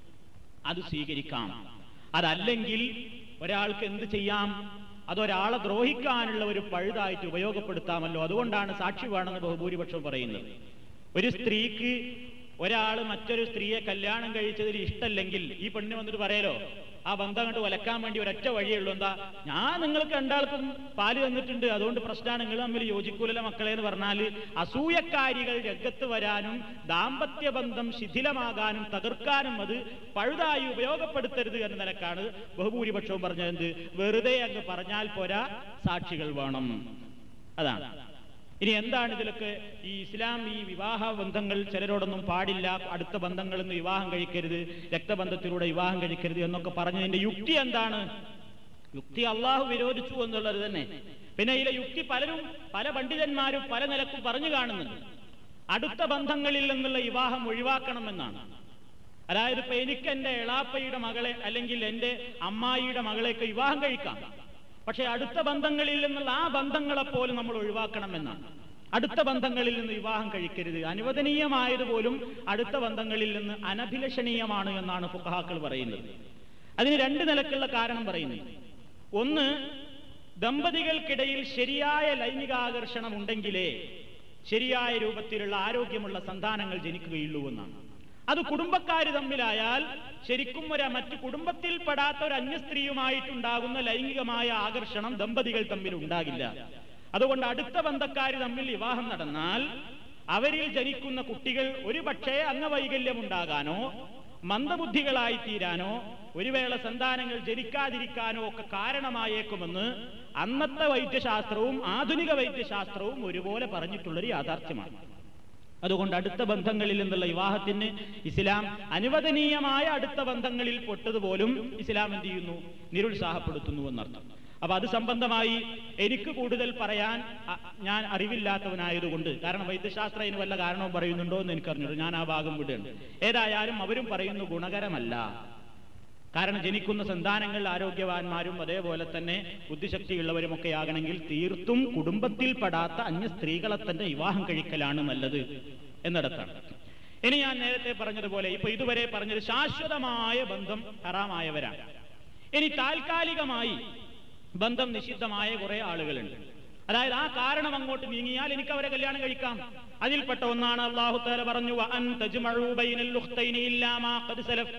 അത് സ്വീകരിക്കാം. അതല്ലെങ്കിൽ ഒരാൾക്ക് എന്ത് ചെയ്യാം? അതൊരാളെ ദ്രോഹിക്കാനുള്ള ഒരു പഴുതായിട്ട് ഉപയോഗപ്പെടുത്താമല്ലോ. അതുകൊണ്ടാണ് സാക്ഷി വേണമെന്ന് ബഹുഭൂരിപക്ഷം പറയുന്നത്. ഒരു സ്ത്രീക്ക് ഒരാൾ മറ്റൊരു സ്ത്രീയെ കല്യാണം കഴിച്ചതിൽ ഇഷ്ടമല്ലെങ്കിൽ ഈ പെണ്ണിന് വന്നിട്ട് പറയലോ, ആ ബന്ധം കണ്ട് വലക്കാൻ വേണ്ടി ഒരൊറ്റ വഴിയുള്ളൂ, എന്താ, ഞാൻ നിങ്ങൾക്ക് 2 ആൾക്കും പാല് തന്നിട്ടുണ്ട്, അതുകൊണ്ട് പ്രശ്നമാണ്, നിങ്ങൾ തമ്മിൽ യോജിക്കൂലല്ലോ മക്കളെ എന്ന് പറഞ്ഞാൽ അസൂയക്കാരികൾ രംഗത്ത് വരാനും ദാമ്പത്യ ബന്ധം ശിഥിലമാകാനും തകർക്കാനും അത് പഴുതായി ഉപയോഗപ്പെടുത്തരുത് എന്ന നിലക്കാണ് ബഹുഭൂരിപക്ഷവും പറഞ്ഞത്. വെറുതെ അങ്ങ് പറഞ്ഞാൽ പോരാ, സാക്ഷികൾ വേണം. അതാണ്. ഇനി എന്താണ് ഇതിലൊക്കെ ഈ ഇസ്ലാം ഈ വിവാഹ ബന്ധങ്ങൾ ചിലരോടൊന്നും പാടില്ല, അടുത്ത ബന്ധങ്ങളിൽ നിന്ന് വിവാഹം കഴിക്കരുത്, രക്തബന്ധത്തിലൂടെ വിവാഹം കഴിക്കരുത് എന്നൊക്കെ പറഞ്ഞതിന്റെ യുക്തി എന്താണ്? യുക്തി അള്ളാഹു വിരോധിച്ചു എന്നുള്ളത് തന്നെ. പിന്നെ ഇതിലെ യുക്തി പല പണ്ഡിതന്മാരും പല നിലക്കും പറഞ്ഞു കാണുന്നുണ്ട്. അടുത്ത ബന്ധങ്ങളിൽ നിന്നുള്ള വിവാഹം ഒഴിവാക്കണമെന്നാണ്. അതായത് ഇപ്പൊ എനിക്ക് എന്റെ എളാപ്പയുടെ മകളെ അല്ലെങ്കിൽ എന്റെ അമ്മായിയുടെ മകളെയൊക്കെ വിവാഹം കഴിക്കാം, പക്ഷെ അടുത്ത ബന്ധങ്ങളിൽ നിന്നുള്ള ആ ബന്ധങ്ങളെപ്പോലും നമ്മൾ ഒഴിവാക്കണമെന്നാണ്. അടുത്ത ബന്ധങ്ങളിൽ നിന്ന് വിവാഹം കഴിക്കരുത്, അനുവദനീയമായതുപോലും അടുത്ത ബന്ധങ്ങളിൽ നിന്ന് അനഭിലഷണീയമാണ് എന്നാണ് ഫുഖഹാക്കൾ പറയുന്നത്. അതിന് 2 നിലക്കുള്ള കാരണം പറയുന്നു. ഒന്ന്, ദമ്പതികൾക്കിടയിൽ ശരിയായ ലൈംഗികാകർഷണം ഉണ്ടെങ്കിലേ ശരിയായ രൂപത്തിലുള്ള ആരോഗ്യമുള്ള സന്താനങ്ങൾ ജനിക്കുകയുള്ളൂ എന്നാണ്. അത് കുടുംബക്കാര് തമ്മിലായാൽ ശരിക്കും മറ്റു കുടുംബത്തിൽപ്പെടാത്ത ഒരു അന്യസ്ത്രീയുമായിട്ടുണ്ടാകുന്ന ലൈംഗികമായ ആകർഷണം ദമ്പതികൾ തമ്മിൽ ഉണ്ടാകില്ല. അതുകൊണ്ട് അടുത്ത ബന്ധക്കാര് തമ്മിൽ വിവാഹം നടന്നാൽ അവരിൽ ജനിക്കുന്ന കുട്ടികൾ ഒരു പക്ഷേ അംഗവൈകല്യമുണ്ടാകാനോ മന്ദബുദ്ധികളായി തീരാനോ ഒരു വേള സന്താനങ്ങൾ ജനിക്കാതിരിക്കാനോ ഒക്കെ കാരണമായേക്കുമെന്ന് അന്നത്തെ വൈദ്യശാസ്ത്രവും ആധുനിക വൈദ്യശാസ്ത്രവും ഒരുപോലെ പറഞ്ഞിട്ടുള്ളൊരു യാഥാർത്ഥ്യമാണ്. അതുകൊണ്ട് അടുത്ത ബന്ധങ്ങളിൽ നിന്നുള്ള വിവാഹത്തിന് ഇസ്ലാം അനുവദനീയമായ അടുത്ത ബന്ധങ്ങളിൽ പെട്ടതുപോലും ഇസ്ലാം എന്ത് ചെയ്യുന്നു? നിരുത്സാഹപ്പെടുത്തുന്നു എന്നർത്ഥം. അപ്പൊ അത് സംബന്ധമായി എനിക്ക് കൂടുതൽ പറയാൻ ഞാൻ അറിവില്ലാത്തവനായതുകൊണ്ട്, കാരണം വൈദ്യശാസ്ത്രം അതിന് വല്ല കാരണവും പറയുന്നുണ്ടോ എന്ന് എനിക്കറിഞ്ഞു, ഞാൻ ആ ഭാഗം വിടുകയാണ്. ഏതായാലും അവരും പറയുന്നു ഗുണകരമല്ല. കാരണം ജനിക്കുന്ന സന്താനങ്ങൾ ആരോഗ്യവാന്മാരും അതേപോലെ തന്നെ ബുദ്ധിശക്തിയുള്ളവരുമൊക്കെ ആകണമെങ്കിൽ തീർത്തും കുടുംബത്തിൽപ്പെടാത്ത അന്യ സ്ത്രീകളെ തന്നെ വിവാഹം കഴിക്കലാണ് നല്ലത് എന്നിടത്താണ്. ഇനി ഞാൻ നേരത്തെ പറഞ്ഞതുപോലെ ഇപ്പൊ ഇതുവരെ പറഞ്ഞത് ശാശ്വതമായ ബന്ധം ഹറാമായവരാണ്. ഇനി താൽക്കാലികമായി ബന്ധം നിഷിദ്ധമായ കുറെ ആളുകളുണ്ട്. അതായത് ആ കാരണം അങ്ങോട്ട് നീങ്ങിയാൽ എനിക്ക് അവരെ കല്യാണം കഴിക്കാം. അതിൽപ്പെട്ട ഒന്നാണ് അല്ലാഹു തആല പറഞ്ഞു, വഅൻ തജ്മഉ ബൈനൽ ഉഖ്തൈനി ഇല്ലാ മാ ഖദ് സലഫ്.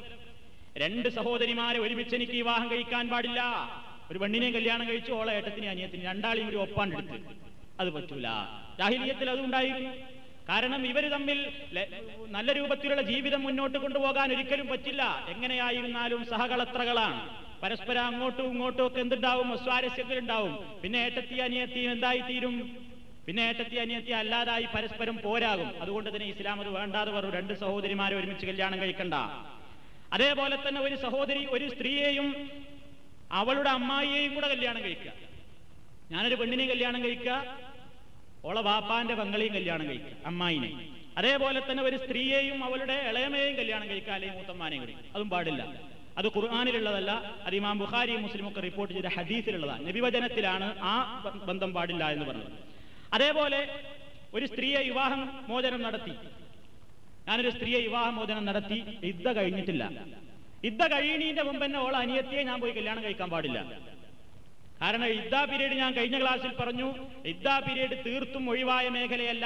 2 സഹോദരിമാരെ ഒരുമിച്ച് എനിക്ക് വിവാഹം കഴിക്കാൻ പാടില്ല. ഒരു പെണ്ണിനെ കല്യാണം കഴിച്ചു, ഓളെ ഏട്ടത്തിന് അനിയത്തിന് 2 ആളെയും ഒരു ഒപ്പാണ്ടെടുത്ത്, അത് പറ്റൂല. ജാഹിലിയ്യത്തിൽ അതുണ്ടായിരുന്നു. കാരണം ഇവർ തമ്മിൽ നല്ല രൂപത്തിലുള്ള ജീവിതം മുന്നോട്ട് കൊണ്ടുപോകാൻ ഒരിക്കലും പറ്റില്ല. എങ്ങനെയായിരുന്നാലും സഹകളത്രകളാണ്. പരസ്പരം അങ്ങോട്ടും ഇങ്ങോട്ടും ഒക്കെ എന്തുണ്ടാവും? അസ്വാരസ്യങ്ങൾ ഉണ്ടാവും. പിന്നെ ഏട്ടത്തി അനിയത്തിയും എന്തായി തീരും? പിന്നെ ഏട്ടത്തി അനിയത്തി അല്ലാതായി പരസ്പരം പോരാകും. അതുകൊണ്ട് തന്നെ ഇസ്ലാം അത് വേണ്ടാതെ പറഞ്ഞു, 2 സഹോദരിമാരെ ഒരുമിച്ച് കല്യാണം കഴിക്കണ്ട. അതേപോലെ തന്നെ ഒരു സഹോദരി ഒരു സ്ത്രീയെയും അവളുടെ അമ്മായിയെയും കൂടെ കല്യാണം കഴിക്കുക. ഞാനൊരു പെണ്ണിനെ കല്യാണം കഴിക്കുക, ഓളെ ബാപ്പാന്റെ പെങ്ങളെയും കല്യാണം കഴിക്കുക, അമ്മായിനെ. അതേപോലെ തന്നെ ഒരു സ്ത്രീയെയും അവളുടെ ഇളയമയെയും കല്യാണം കഴിക്കുക, അല്ലെങ്കിൽ മൂത്തമ്മാനെയും കഴിക്കുക. അതും പാടില്ല. അത് ഖുർആനിലുള്ളതല്ല, അത് ഇമാം ബുഖാരിയും മുസ്ലിമും ഒക്കെ റിപ്പോർട്ട് ചെയ്ത ഹദീസിലുള്ളതാണ്. നബിവചനത്തിലാണ് ആ ബന്ധം പാടില്ല എന്ന് പറഞ്ഞത്. അതേപോലെ ഒരു സ്ത്രീയെ വിവാഹം മോചനം നടത്തി, ഞാനൊരു സ്ത്രീയെ വിവാഹമോചനം നടത്തി, ഇദ്ദ കഴിഞ്ഞിട്ടില്ല. ഇദ്ദ കഴിയണീന്റെ മുമ്പ് തന്നെ ഓളെ അനിയത്തിയെ ഞാൻ പോയി കല്യാണം കഴിക്കാൻ പാടില്ല. കാരണം ഇദ്ദാ പീരീഡ് ഞാൻ കഴിഞ്ഞ ക്ലാസ്സിൽ പറഞ്ഞു, ഇദ്ദാ പീരീഡ് തീർത്തും ഒഴിവായ മേഖലയല്ല.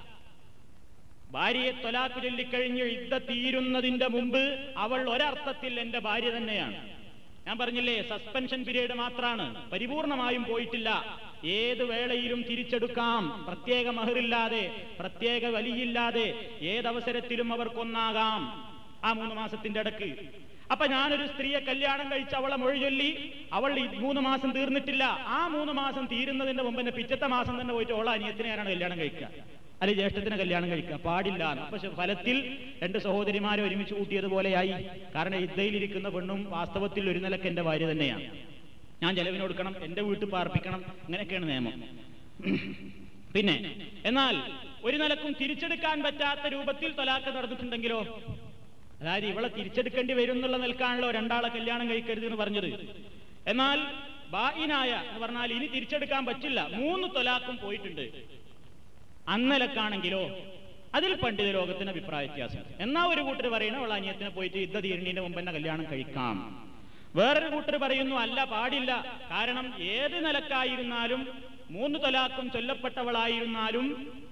ഭാര്യയെ ത്വലാഖ് ചൊല്ലിക്കഴിഞ്ഞ് ഇദ്ദ തീരുന്നതിന്റെ മുമ്പ് അവൾ ഒരർത്ഥത്തിൽ എന്റെ ഭാര്യ തന്നെയാണ്. ഞാൻ പറഞ്ഞില്ലേ, സസ്പെൻഷൻ പീരീഡ് മാത്രമാണ്, പരിപൂർണമായും പോയിട്ടില്ല. ഏത് വേളയിലും തിരിച്ചെടുക്കാം, പ്രത്യേക മഹറില്ലാതെ, പ്രത്യേക വലിയില്ലാതെ ഏതവസരത്തിലും അവർക്കൊന്നാകാം ആ 3 മാസത്തിന്റെ ഇടക്ക്. അപ്പൊ ഞാനൊരു സ്ത്രീയെ കല്യാണം കഴിച്ച് അവളെ മൊഴി ചൊല്ലി, അവൾ 3 മാസം തീർന്നിട്ടില്ല, ആ 3 മാസം തീരുന്നതിന്റെ മുമ്പ് തന്നെ പിറ്റത്തെ മാസം തന്നെ പോയിട്ട് ഓളെ അനിയത്തിനെ ഞാനാണ് കല്യാണം കഴിക്കുക, അല്ലെങ്കിൽ ജ്യേഷ്ഠത്തിനെ കല്യാണം കഴിക്കുക, പാടില്ല. പക്ഷെ ഫലത്തിൽ 2 സഹോദരിമാരെ ഒരുമിച്ച് കൂട്ടിയതുപോലെയായി. കാരണം ഇദ്ദയിലിരിക്കുന്ന പെണ്ണും വാസ്തവത്തിൽ ഒരു നിലക്ക് എന്റെ ഭാര്യ തന്നെയാണ്. ഞാൻ ചെലവിന് കൊടുക്കണം, എന്റെ വീട്ടിൽ പാർപ്പിക്കണം, അങ്ങനെയൊക്കെയാണ് നിയമം. പിന്നെ എന്നാൽ ഒരു നിലക്കും തിരിച്ചെടുക്കാൻ പറ്റാത്ത രൂപത്തിൽ തൊലാക്ക് നടന്നിട്ടുണ്ടെങ്കിലോ, അതായത് ഇവളെ തിരിച്ചെടുക്കേണ്ടി വരും എന്നുള്ള നിൽക്കാണല്ലോ 2 ആളെ കല്യാണം കഴിക്കരുത് എന്ന് പറഞ്ഞത്. എന്നാൽ ബായിനായ എന്ന് പറഞ്ഞാൽ ഇനി തിരിച്ചെടുക്കാൻ പറ്റില്ല, 3 തൊലാക്കും പോയിട്ടുണ്ട്, അന്നലക്കാണെങ്കിലോ അതിൽ പണ്ഡിത ലോകത്തിന് അഭിപ്രായ വ്യത്യാസം. എന്നാ ഒരു കൂട്ടർ പറയണ അവൾ അനിയത്തിനെ പോയിട്ട് യുദ്ധ തീരുന്നതിന്റെ മുമ്പ് തന്നെ കല്യാണം കഴിക്കാം. വേറൊരു കൂട്ടർ പറയുന്നു അല്ല, പാടില്ല. കാരണം ഏത് നിലക്കായിരുന്നാലും 3 തൊലാക്കും ചൊല്ലപ്പെട്ടവളായിരുന്നാലും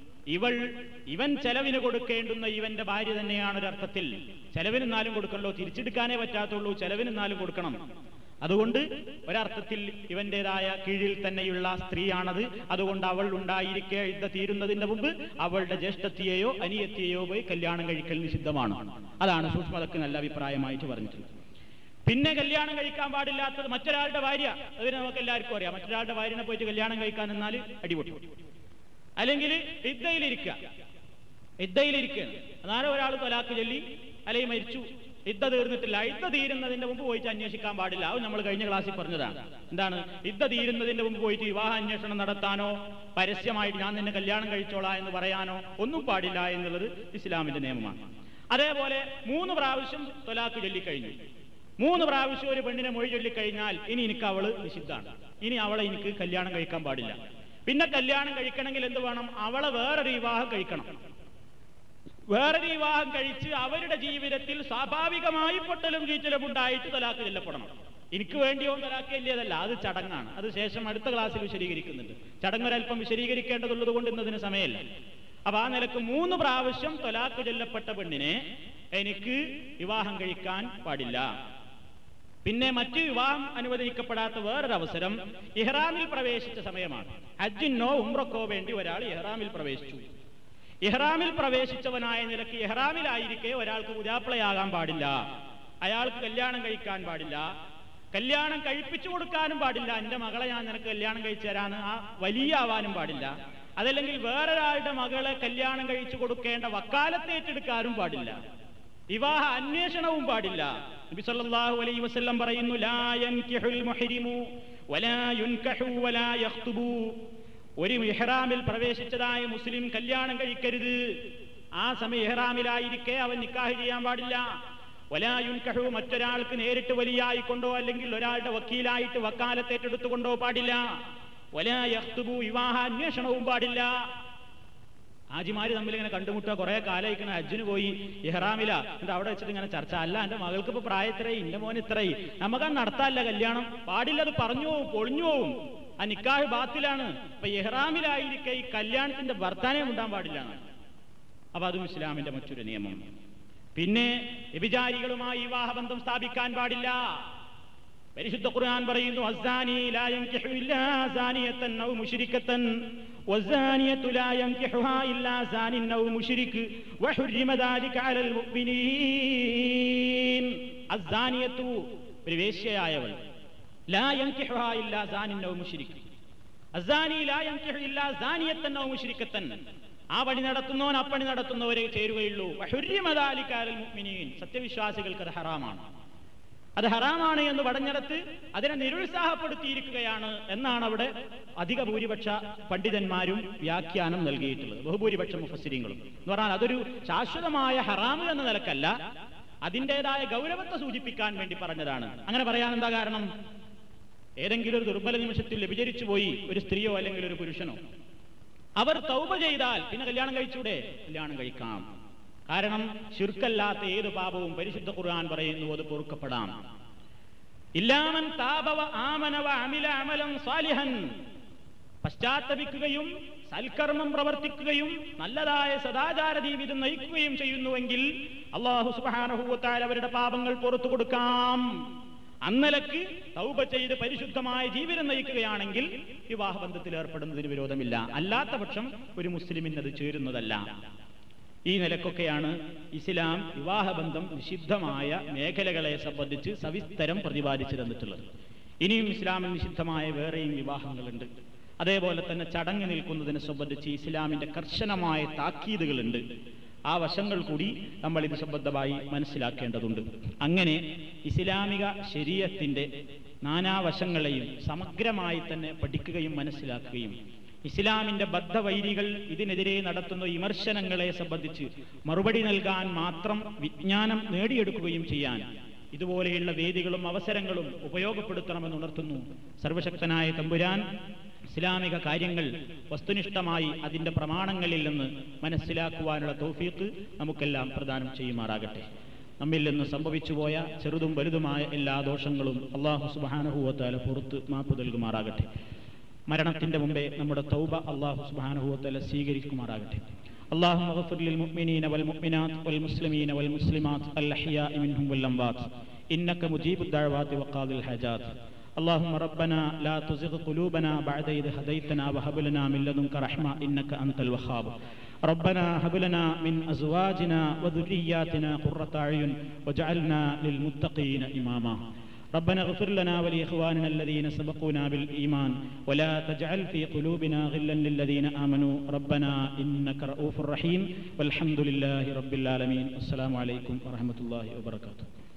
ഇവൻ ചെലവിന് കൊടുക്കേണ്ടുന്ന ഇവന്റെ ഭാര്യ തന്നെയാണ്. ഒരർത്ഥത്തിൽ ചെലവിനെന്നാലും കൊടുക്കണല്ലോ, തിരിച്ചെടുക്കാനേ പറ്റാത്തുള്ളൂ, ചെലവിനെന്നാലും കൊടുക്കണം. അതുകൊണ്ട് ഒരർത്ഥത്തിൽ ഇവന്റേതായ കീഴിൽ തന്നെയുള്ള സ്ത്രീയാണത്. അതുകൊണ്ട് അവൾ ഉണ്ടായിരിക്കെ യുദ്ധ തീരുന്നതിന്റെ മുമ്പ് അവളുടെ ജ്യേഷ്ഠത്തിയെയോ അനിയത്തിയെയോ പോയി കല്യാണം കഴിക്കൽ നിഷിദ്ധമാണ്. അതാണ് സൂക്ഷ്മതക്ക് നല്ല അഭിപ്രായമായിട്ട് പറഞ്ഞിട്ടുള്ളത്. പിന്നെ കല്യാണം കഴിക്കാൻ പാടില്ലാത്തത് മറ്റൊരാളുടെ ഭാര്യ. അതിന് നമുക്ക് എല്ലാവർക്കും അറിയാം, മറ്റൊരാളുടെ ഭാര്യനെ പോയിട്ട് കല്യാണം കഴിക്കാൻ എന്നാൽ അടിപൊട്ടി. അല്ലെങ്കിൽ ഇദ്ദയിലിരിക്കുകയാണ്, അതായത് ഒരാൾ തൊലാക്ക് ചൊല്ലി അല്ലെങ്കിൽ മരിച്ചു, യുദ്ധ തീർന്നിട്ടില്ല, യുദ്ധ തീരുന്നതിന്റെ മുമ്പ് പോയിട്ട് അന്വേഷിക്കാൻ പാടില്ല. അത് നമ്മൾ കഴിഞ്ഞ ക്ലാസ്സിൽ പറഞ്ഞതാണ്. എന്താണ്? യുദ്ധ തീരുന്നതിന്റെ മുമ്പ് പോയിട്ട് വിവാഹ അന്വേഷണം നടത്താനോ പരസ്യമായിട്ട് ഞാൻ നിന്നെ കല്യാണം കഴിച്ചോളാം എന്ന് പറയാനോ ഒന്നും പാടില്ല എന്നുള്ളത് ഇസ്ലാമിന്റെ നിയമമാണ്. അതേപോലെ 3 പ്രാവശ്യം തൊലാക്ക് ചൊല്ലിക്കഴിഞ്ഞു, 3 പ്രാവശ്യം ഒരു പെണ്ണിനെ മൊഴി ചൊല്ലിക്കഴിഞ്ഞാൽ ഇനി എനിക്ക് അവള് നിഷിദ്ധാണ്, ഇനി അവളെ എനിക്ക് കല്യാണം കഴിക്കാൻ പാടില്ല. പിന്നെ കല്യാണം കഴിക്കണമെങ്കിൽ എന്ത് വേണം? അവളെ വേറൊരു വിവാഹം കഴിക്കണം. വേറൊരു വിവാഹം കഴിച്ച് അവരുടെ ജീവിതത്തിൽ സ്വാഭാവികമായി പൊട്ടലും ചീറ്റലും ഉണ്ടായിട്ട് തലാക്ക് ചെല്ലപ്പെടണം. എനിക്ക് വേണ്ടിയോ തലാക്ക് ചെല്ലിയതല്ല, അത് ചടങ്ങാണ്. അത് ശേഷം അടുത്ത ക്ലാസ്സിൽ വിശദീകരിക്കുന്നുണ്ട്. ചടങ്ങൊരൽപ്പം വിശദീകരിക്കേണ്ടതുള്ളത് കൊണ്ട് ഇന്നതിന് സമയമല്ല. അപ്പൊ ആ നിലക്ക് 3 പ്രാവശ്യം തലാക്ക് ചൊല്ലപ്പെട്ട പെണ്ണിനെ എനിക്ക് വിവാഹം കഴിക്കാൻ പാടില്ല. പിന്നെ മറ്റ് വിവാഹം അനുവദിക്കപ്പെടാത്ത വേറൊരവസരം ഇഹ്റാമിൽ പ്രവേശിച്ച സമയമാണ്. ഹജ്ജിനോ ഉംറക്കോ വേണ്ടി ഒരാൾ ഇഹ്റാമിൽ പ്രവേശിച്ചു. ഇഹ്റാമിൽ പ്രവേശിച്ചവനായ നിലയ്ക്ക് ഇഹ്റാമിലായിരിക്കെ ഒരാൾക്ക് പുതിയാപ്ലയാകാൻ പാടില്ല, അയാൾക്ക് കല്യാണം കഴിക്കാൻ പാടില്ല, കല്യാണം കഴിപ്പിച്ചു കൊടുക്കാനും പാടില്ല. എന്റെ മകളെ ഞാൻ നിനക്ക് കല്യാണം കഴിച്ചു തരാന്ന് ആ വലിയ ആവാനും പാടില്ല. അതല്ലെങ്കിൽ വേറൊരാളുടെ മകളെ കല്യാണം കഴിച്ചു കൊടുക്കേണ്ട വക്കാലത്ത് ഏറ്റെടുക്കാനും പാടില്ല. വിവാഹ അന്വേഷണവും പാടില്ല. നബി സല്ലല്ലാഹു അലൈഹി വസല്ലം പറയുന്നു, ലാ യൻകിഹുൽ മുഹ്രിമു വലാ യുൻകഹു വലാ യഖ്തുബു. ഒരു ഇഹ്റാമിൽ പ്രവേശിച്ചതായ മുസ്ലിം കല്യാണം കഴിക്കരുത്. ആ സമയം ഇഹ്റാമിലായിരിക്കെ അവൻ നിക്കാഹ് ചെയ്യാൻ പാടില്ല. വലാ യുൻകഹു, മറ്റൊരാൾക്ക് നേരിട്ട് വലിയായിക്കൊണ്ടോ അല്ലെങ്കിൽ ഒരാളുടെ വക്കീലായിട്ട് വക്കാലത്ത് ഏറ്റെടുത്തുകൊണ്ടോ പാടില്ല. വലാ യഖ്തുബു, വിവാഹ അന്വേഷണവും പാടില്ല. ഹാജിമാര് തമ്മിൽ ഇങ്ങനെ കണ്ടുമുട്ടുക, കുറെ കാലയിക്കണ ഹജ്ജിന് പോയി ഇഹ്റാമില, എന്നിട്ട് അവിടെ വെച്ചിട്ട് ഇങ്ങനെ ചർച്ച, അല്ല എന്റെ മകൾക്ക് ഇപ്പൊ പ്രായം ഇത്രയും, ഇന്റെ മോൻ ഇത്രയും, നമുക്കത് നടത്താല്ല കല്യാണം, പാടില്ല, അത് പറഞ്ഞു പോവും, പൊളിഞ്ഞു പോവും, ആ നിക്കാഹ് ബാത്തിലാണ്. അപ്പൊ ഇഹ്റാമിലായിരിക്കെ ഈ കല്യാണത്തിന്റെ വർത്താനം ഉണ്ടാൻ പാടില്ല. അപ്പൊ അതും ഇസ്ലാമിന്റെ മറ്റൊരു നിയമം. പിന്നെ വ്യഭിചാരികളുമായി വിവാഹബന്ധം സ്ഥാപിക്കാൻ പാടില്ല. പരിശുദ്ധ ഖുർആൻ പറയുന്നു, അസ്സാനി ലാ യൻകിഹു ഇല്ലാ സാനിയതൻ ഔ മുശ്രികതൻ വസ്സാനിയതു ലാ യൻകിഹുഹാ ഇല്ലാ സാനിൻ ഔ മുശ്രിക് വഹുരിമ ദാലിക അലൽ മുഅ്മിനീൻ. അസ്സാനിയതു, ഒരു വേശ്യയായവൾ, ലാ യൻകിഹുഹാ ഇല്ലാ സാനിൻ ഔ മുശ്രിക്. അസ്സാനി ലാ യൻകിഹു ഇല്ലാ സാനിയതൻ ഔ മുശ്രികതൻ. ആ പണി നടത്തുന്നവൻ അപ്പണി നടത്തുന്നവരെ ചേരുകയുള്ളൂ. വഹുരിമ ദാലിക അലൽ മുഅ്മിനീൻ. സത്യവിശ്വാസികൾക്ക് അത് ഹറാമാണ്. അത് ഹറാമാണ് എന്ന് പറഞ്ഞിടത്ത് അതിനെ നിരുത്സാഹപ്പെടുത്തിയിരിക്കുകയാണ് എന്നാണ് അവിടെ അധിക ഭൂരിപക്ഷ പണ്ഡിതന്മാരും വ്യാഖ്യാനം നൽകിയിട്ടുള്ളത്, ബഹുഭൂരിപക്ഷ മുഫസ്സിരീങ്ങളും. എന്ന് പറഞ്ഞാൽ അതൊരു ശാശ്വതമായ ഹറാമ് എന്ന നിലക്കല്ല, അതിൻ്റെതായ ഗൗരവത്തെ സൂചിപ്പിക്കാൻ വേണ്ടി പറഞ്ഞതാണ്. അങ്ങനെ പറയാൻ എന്താ കാരണം? ഏതെങ്കിലും ഒരു ദുർബല നിമിഷത്തിൽ വ്യഭിചരിച്ചു പോയി ഒരു സ്ത്രീയോ അല്ലെങ്കിൽ ഒരു പുരുഷനോ, അവർ തൗബ ചെയ്താൽ പിന്നെ കല്യാണം കഴിച്ചൂടെ? കല്യാണം കഴിക്കാം. കാരണം ശിർക്കല്ലാത്ത ഏത് പാപവും പരിശുദ്ധ ഖുർആൻ പറയുന്നു അത് പൊറുക്കപ്പെടാം. ഇല്ലാമൻ താബ വ ആമന വ അമില അമലൻ സാലിഹൻ, പശ്ചാത്തപിക്കുകയും സൽക്കർമ്മം പ്രവർത്തിക്കുകയും നല്ലതായ സദാചാര ജീവിതം നയിക്കുകയും ചെയ്യുന്നുവെങ്കിൽ അല്ലാഹു സുബ്ഹാനഹു വ തആല അവരുടെ പാപങ്ങൾ പുറത്തു കൊടുക്കാം. അന്നലക്ക് തൗബ ചെയ്ത് പരിശുദ്ധമായ ജീവിതം നയിക്കുകയാണെങ്കിൽ വിവാഹബന്ധത്തിൽ ഏർപ്പെടുന്നതിന് വിരോധമില്ല. അല്ലാത്ത പക്ഷം ഒരു മുസ്ലിമിന് അത് ചേരുന്നതല്ല. ഈ നിലക്കൊക്കെയാണ് ഇസ്ലാം വിവാഹബന്ധം നിഷിദ്ധമായ മേഖലകളെ സംബന്ധിച്ച് സവിസ്തരം പ്രതിപാദിച്ചു തന്നിട്ടുള്ളത്. ഇനിയും ഇസ്ലാമിൽ നിഷിദ്ധമായ വേറെയും വിവാഹങ്ങളുണ്ട്. അതേപോലെ തന്നെ ചടങ്ങ് നിൽക്കുന്നതിനെ സംബന്ധിച്ച് ഇസ്ലാമിന്റെ കർശനമായ താക്കീതുകളുണ്ട്. ആ വശങ്ങൾ കൂടി നമ്മൾ ഇത് സംബന്ധമായി മനസ്സിലാക്കേണ്ടതുണ്ട്. അങ്ങനെ ഇസ്ലാമിക ശരീഅത്തിന്റെ നാനാവശങ്ങളെയും സമഗ്രമായി തന്നെ പഠിക്കുകയും മനസ്സിലാക്കുകയും ഇസ്ലാമിന്റെ ബദ്ധവൈരികൾ ഇതിനെതിരെ നടത്തുന്ന വിമർശനങ്ങളെ സംബന്ധിച്ച് മറുപടി നൽകാൻ മാത്രം വിജ്ഞാനം നേടിയെടുക്കുകയും ചെയ്യാൻ ഇതുപോലെയുള്ള വേദികളും അവസരങ്ങളും ഉപയോഗപ്പെടുത്തണമെന്ന് ഉണർത്തുന്നു. സർവശക്തനായ തമ്പുരാൻ ഇസ്ലാമിക കാര്യങ്ങൾ വസ്തുനിഷ്ഠമായി അതിന്റെ പ്രമാണങ്ങളിൽ നിന്ന് മനസ്സിലാക്കുവാനുള്ള തൗഫീഖ് നമുക്കെല്ലാം പ്രദാനം ചെയ്യുമാറാകട്ടെ. നമ്മിൽ നിന്ന് സംഭവിച്ചുപോയ ചെറുതും വലുതുമായ എല്ലാ ദോഷങ്ങളും അല്ലാഹു സുബ്ഹാനഹു വ തആല പുറത്ത് മാപ്പ് നൽകുമാറാകട്ടെ. മരണത്തിന്റെ മുമ്പേ നമ്മുടെ തൗബ അല്ലാഹു സുബ്ഹാനഹു വ തആല സ്വീകരിക്കുമാറാകട്ടെ. اللهم اغفر للمؤمنين والمؤمنات والمسلمين والمسلمات الأحياء منهم والأموات إنك مجيب الدعوات وقاضي الحاجات. اللهم ربنا لا تزغ قلوبنا بعد إذ هديتنا وهب لنا من لدنك رحمة إنك أنت الوهاب. ربنا هب لنا من أزواجنا وذرياتنا قرة أعين واجعلنا للمتقين إماما. ربنا اغفر لنا ولإخواننا الذين سبقونا بالإيمان ولا تجعل في قلوبنا غلا للذين آمنوا ربنا إنك رؤوف رحيم والحمد لله رب العالمين. السلام عليكم ورحمة الله وبركاته.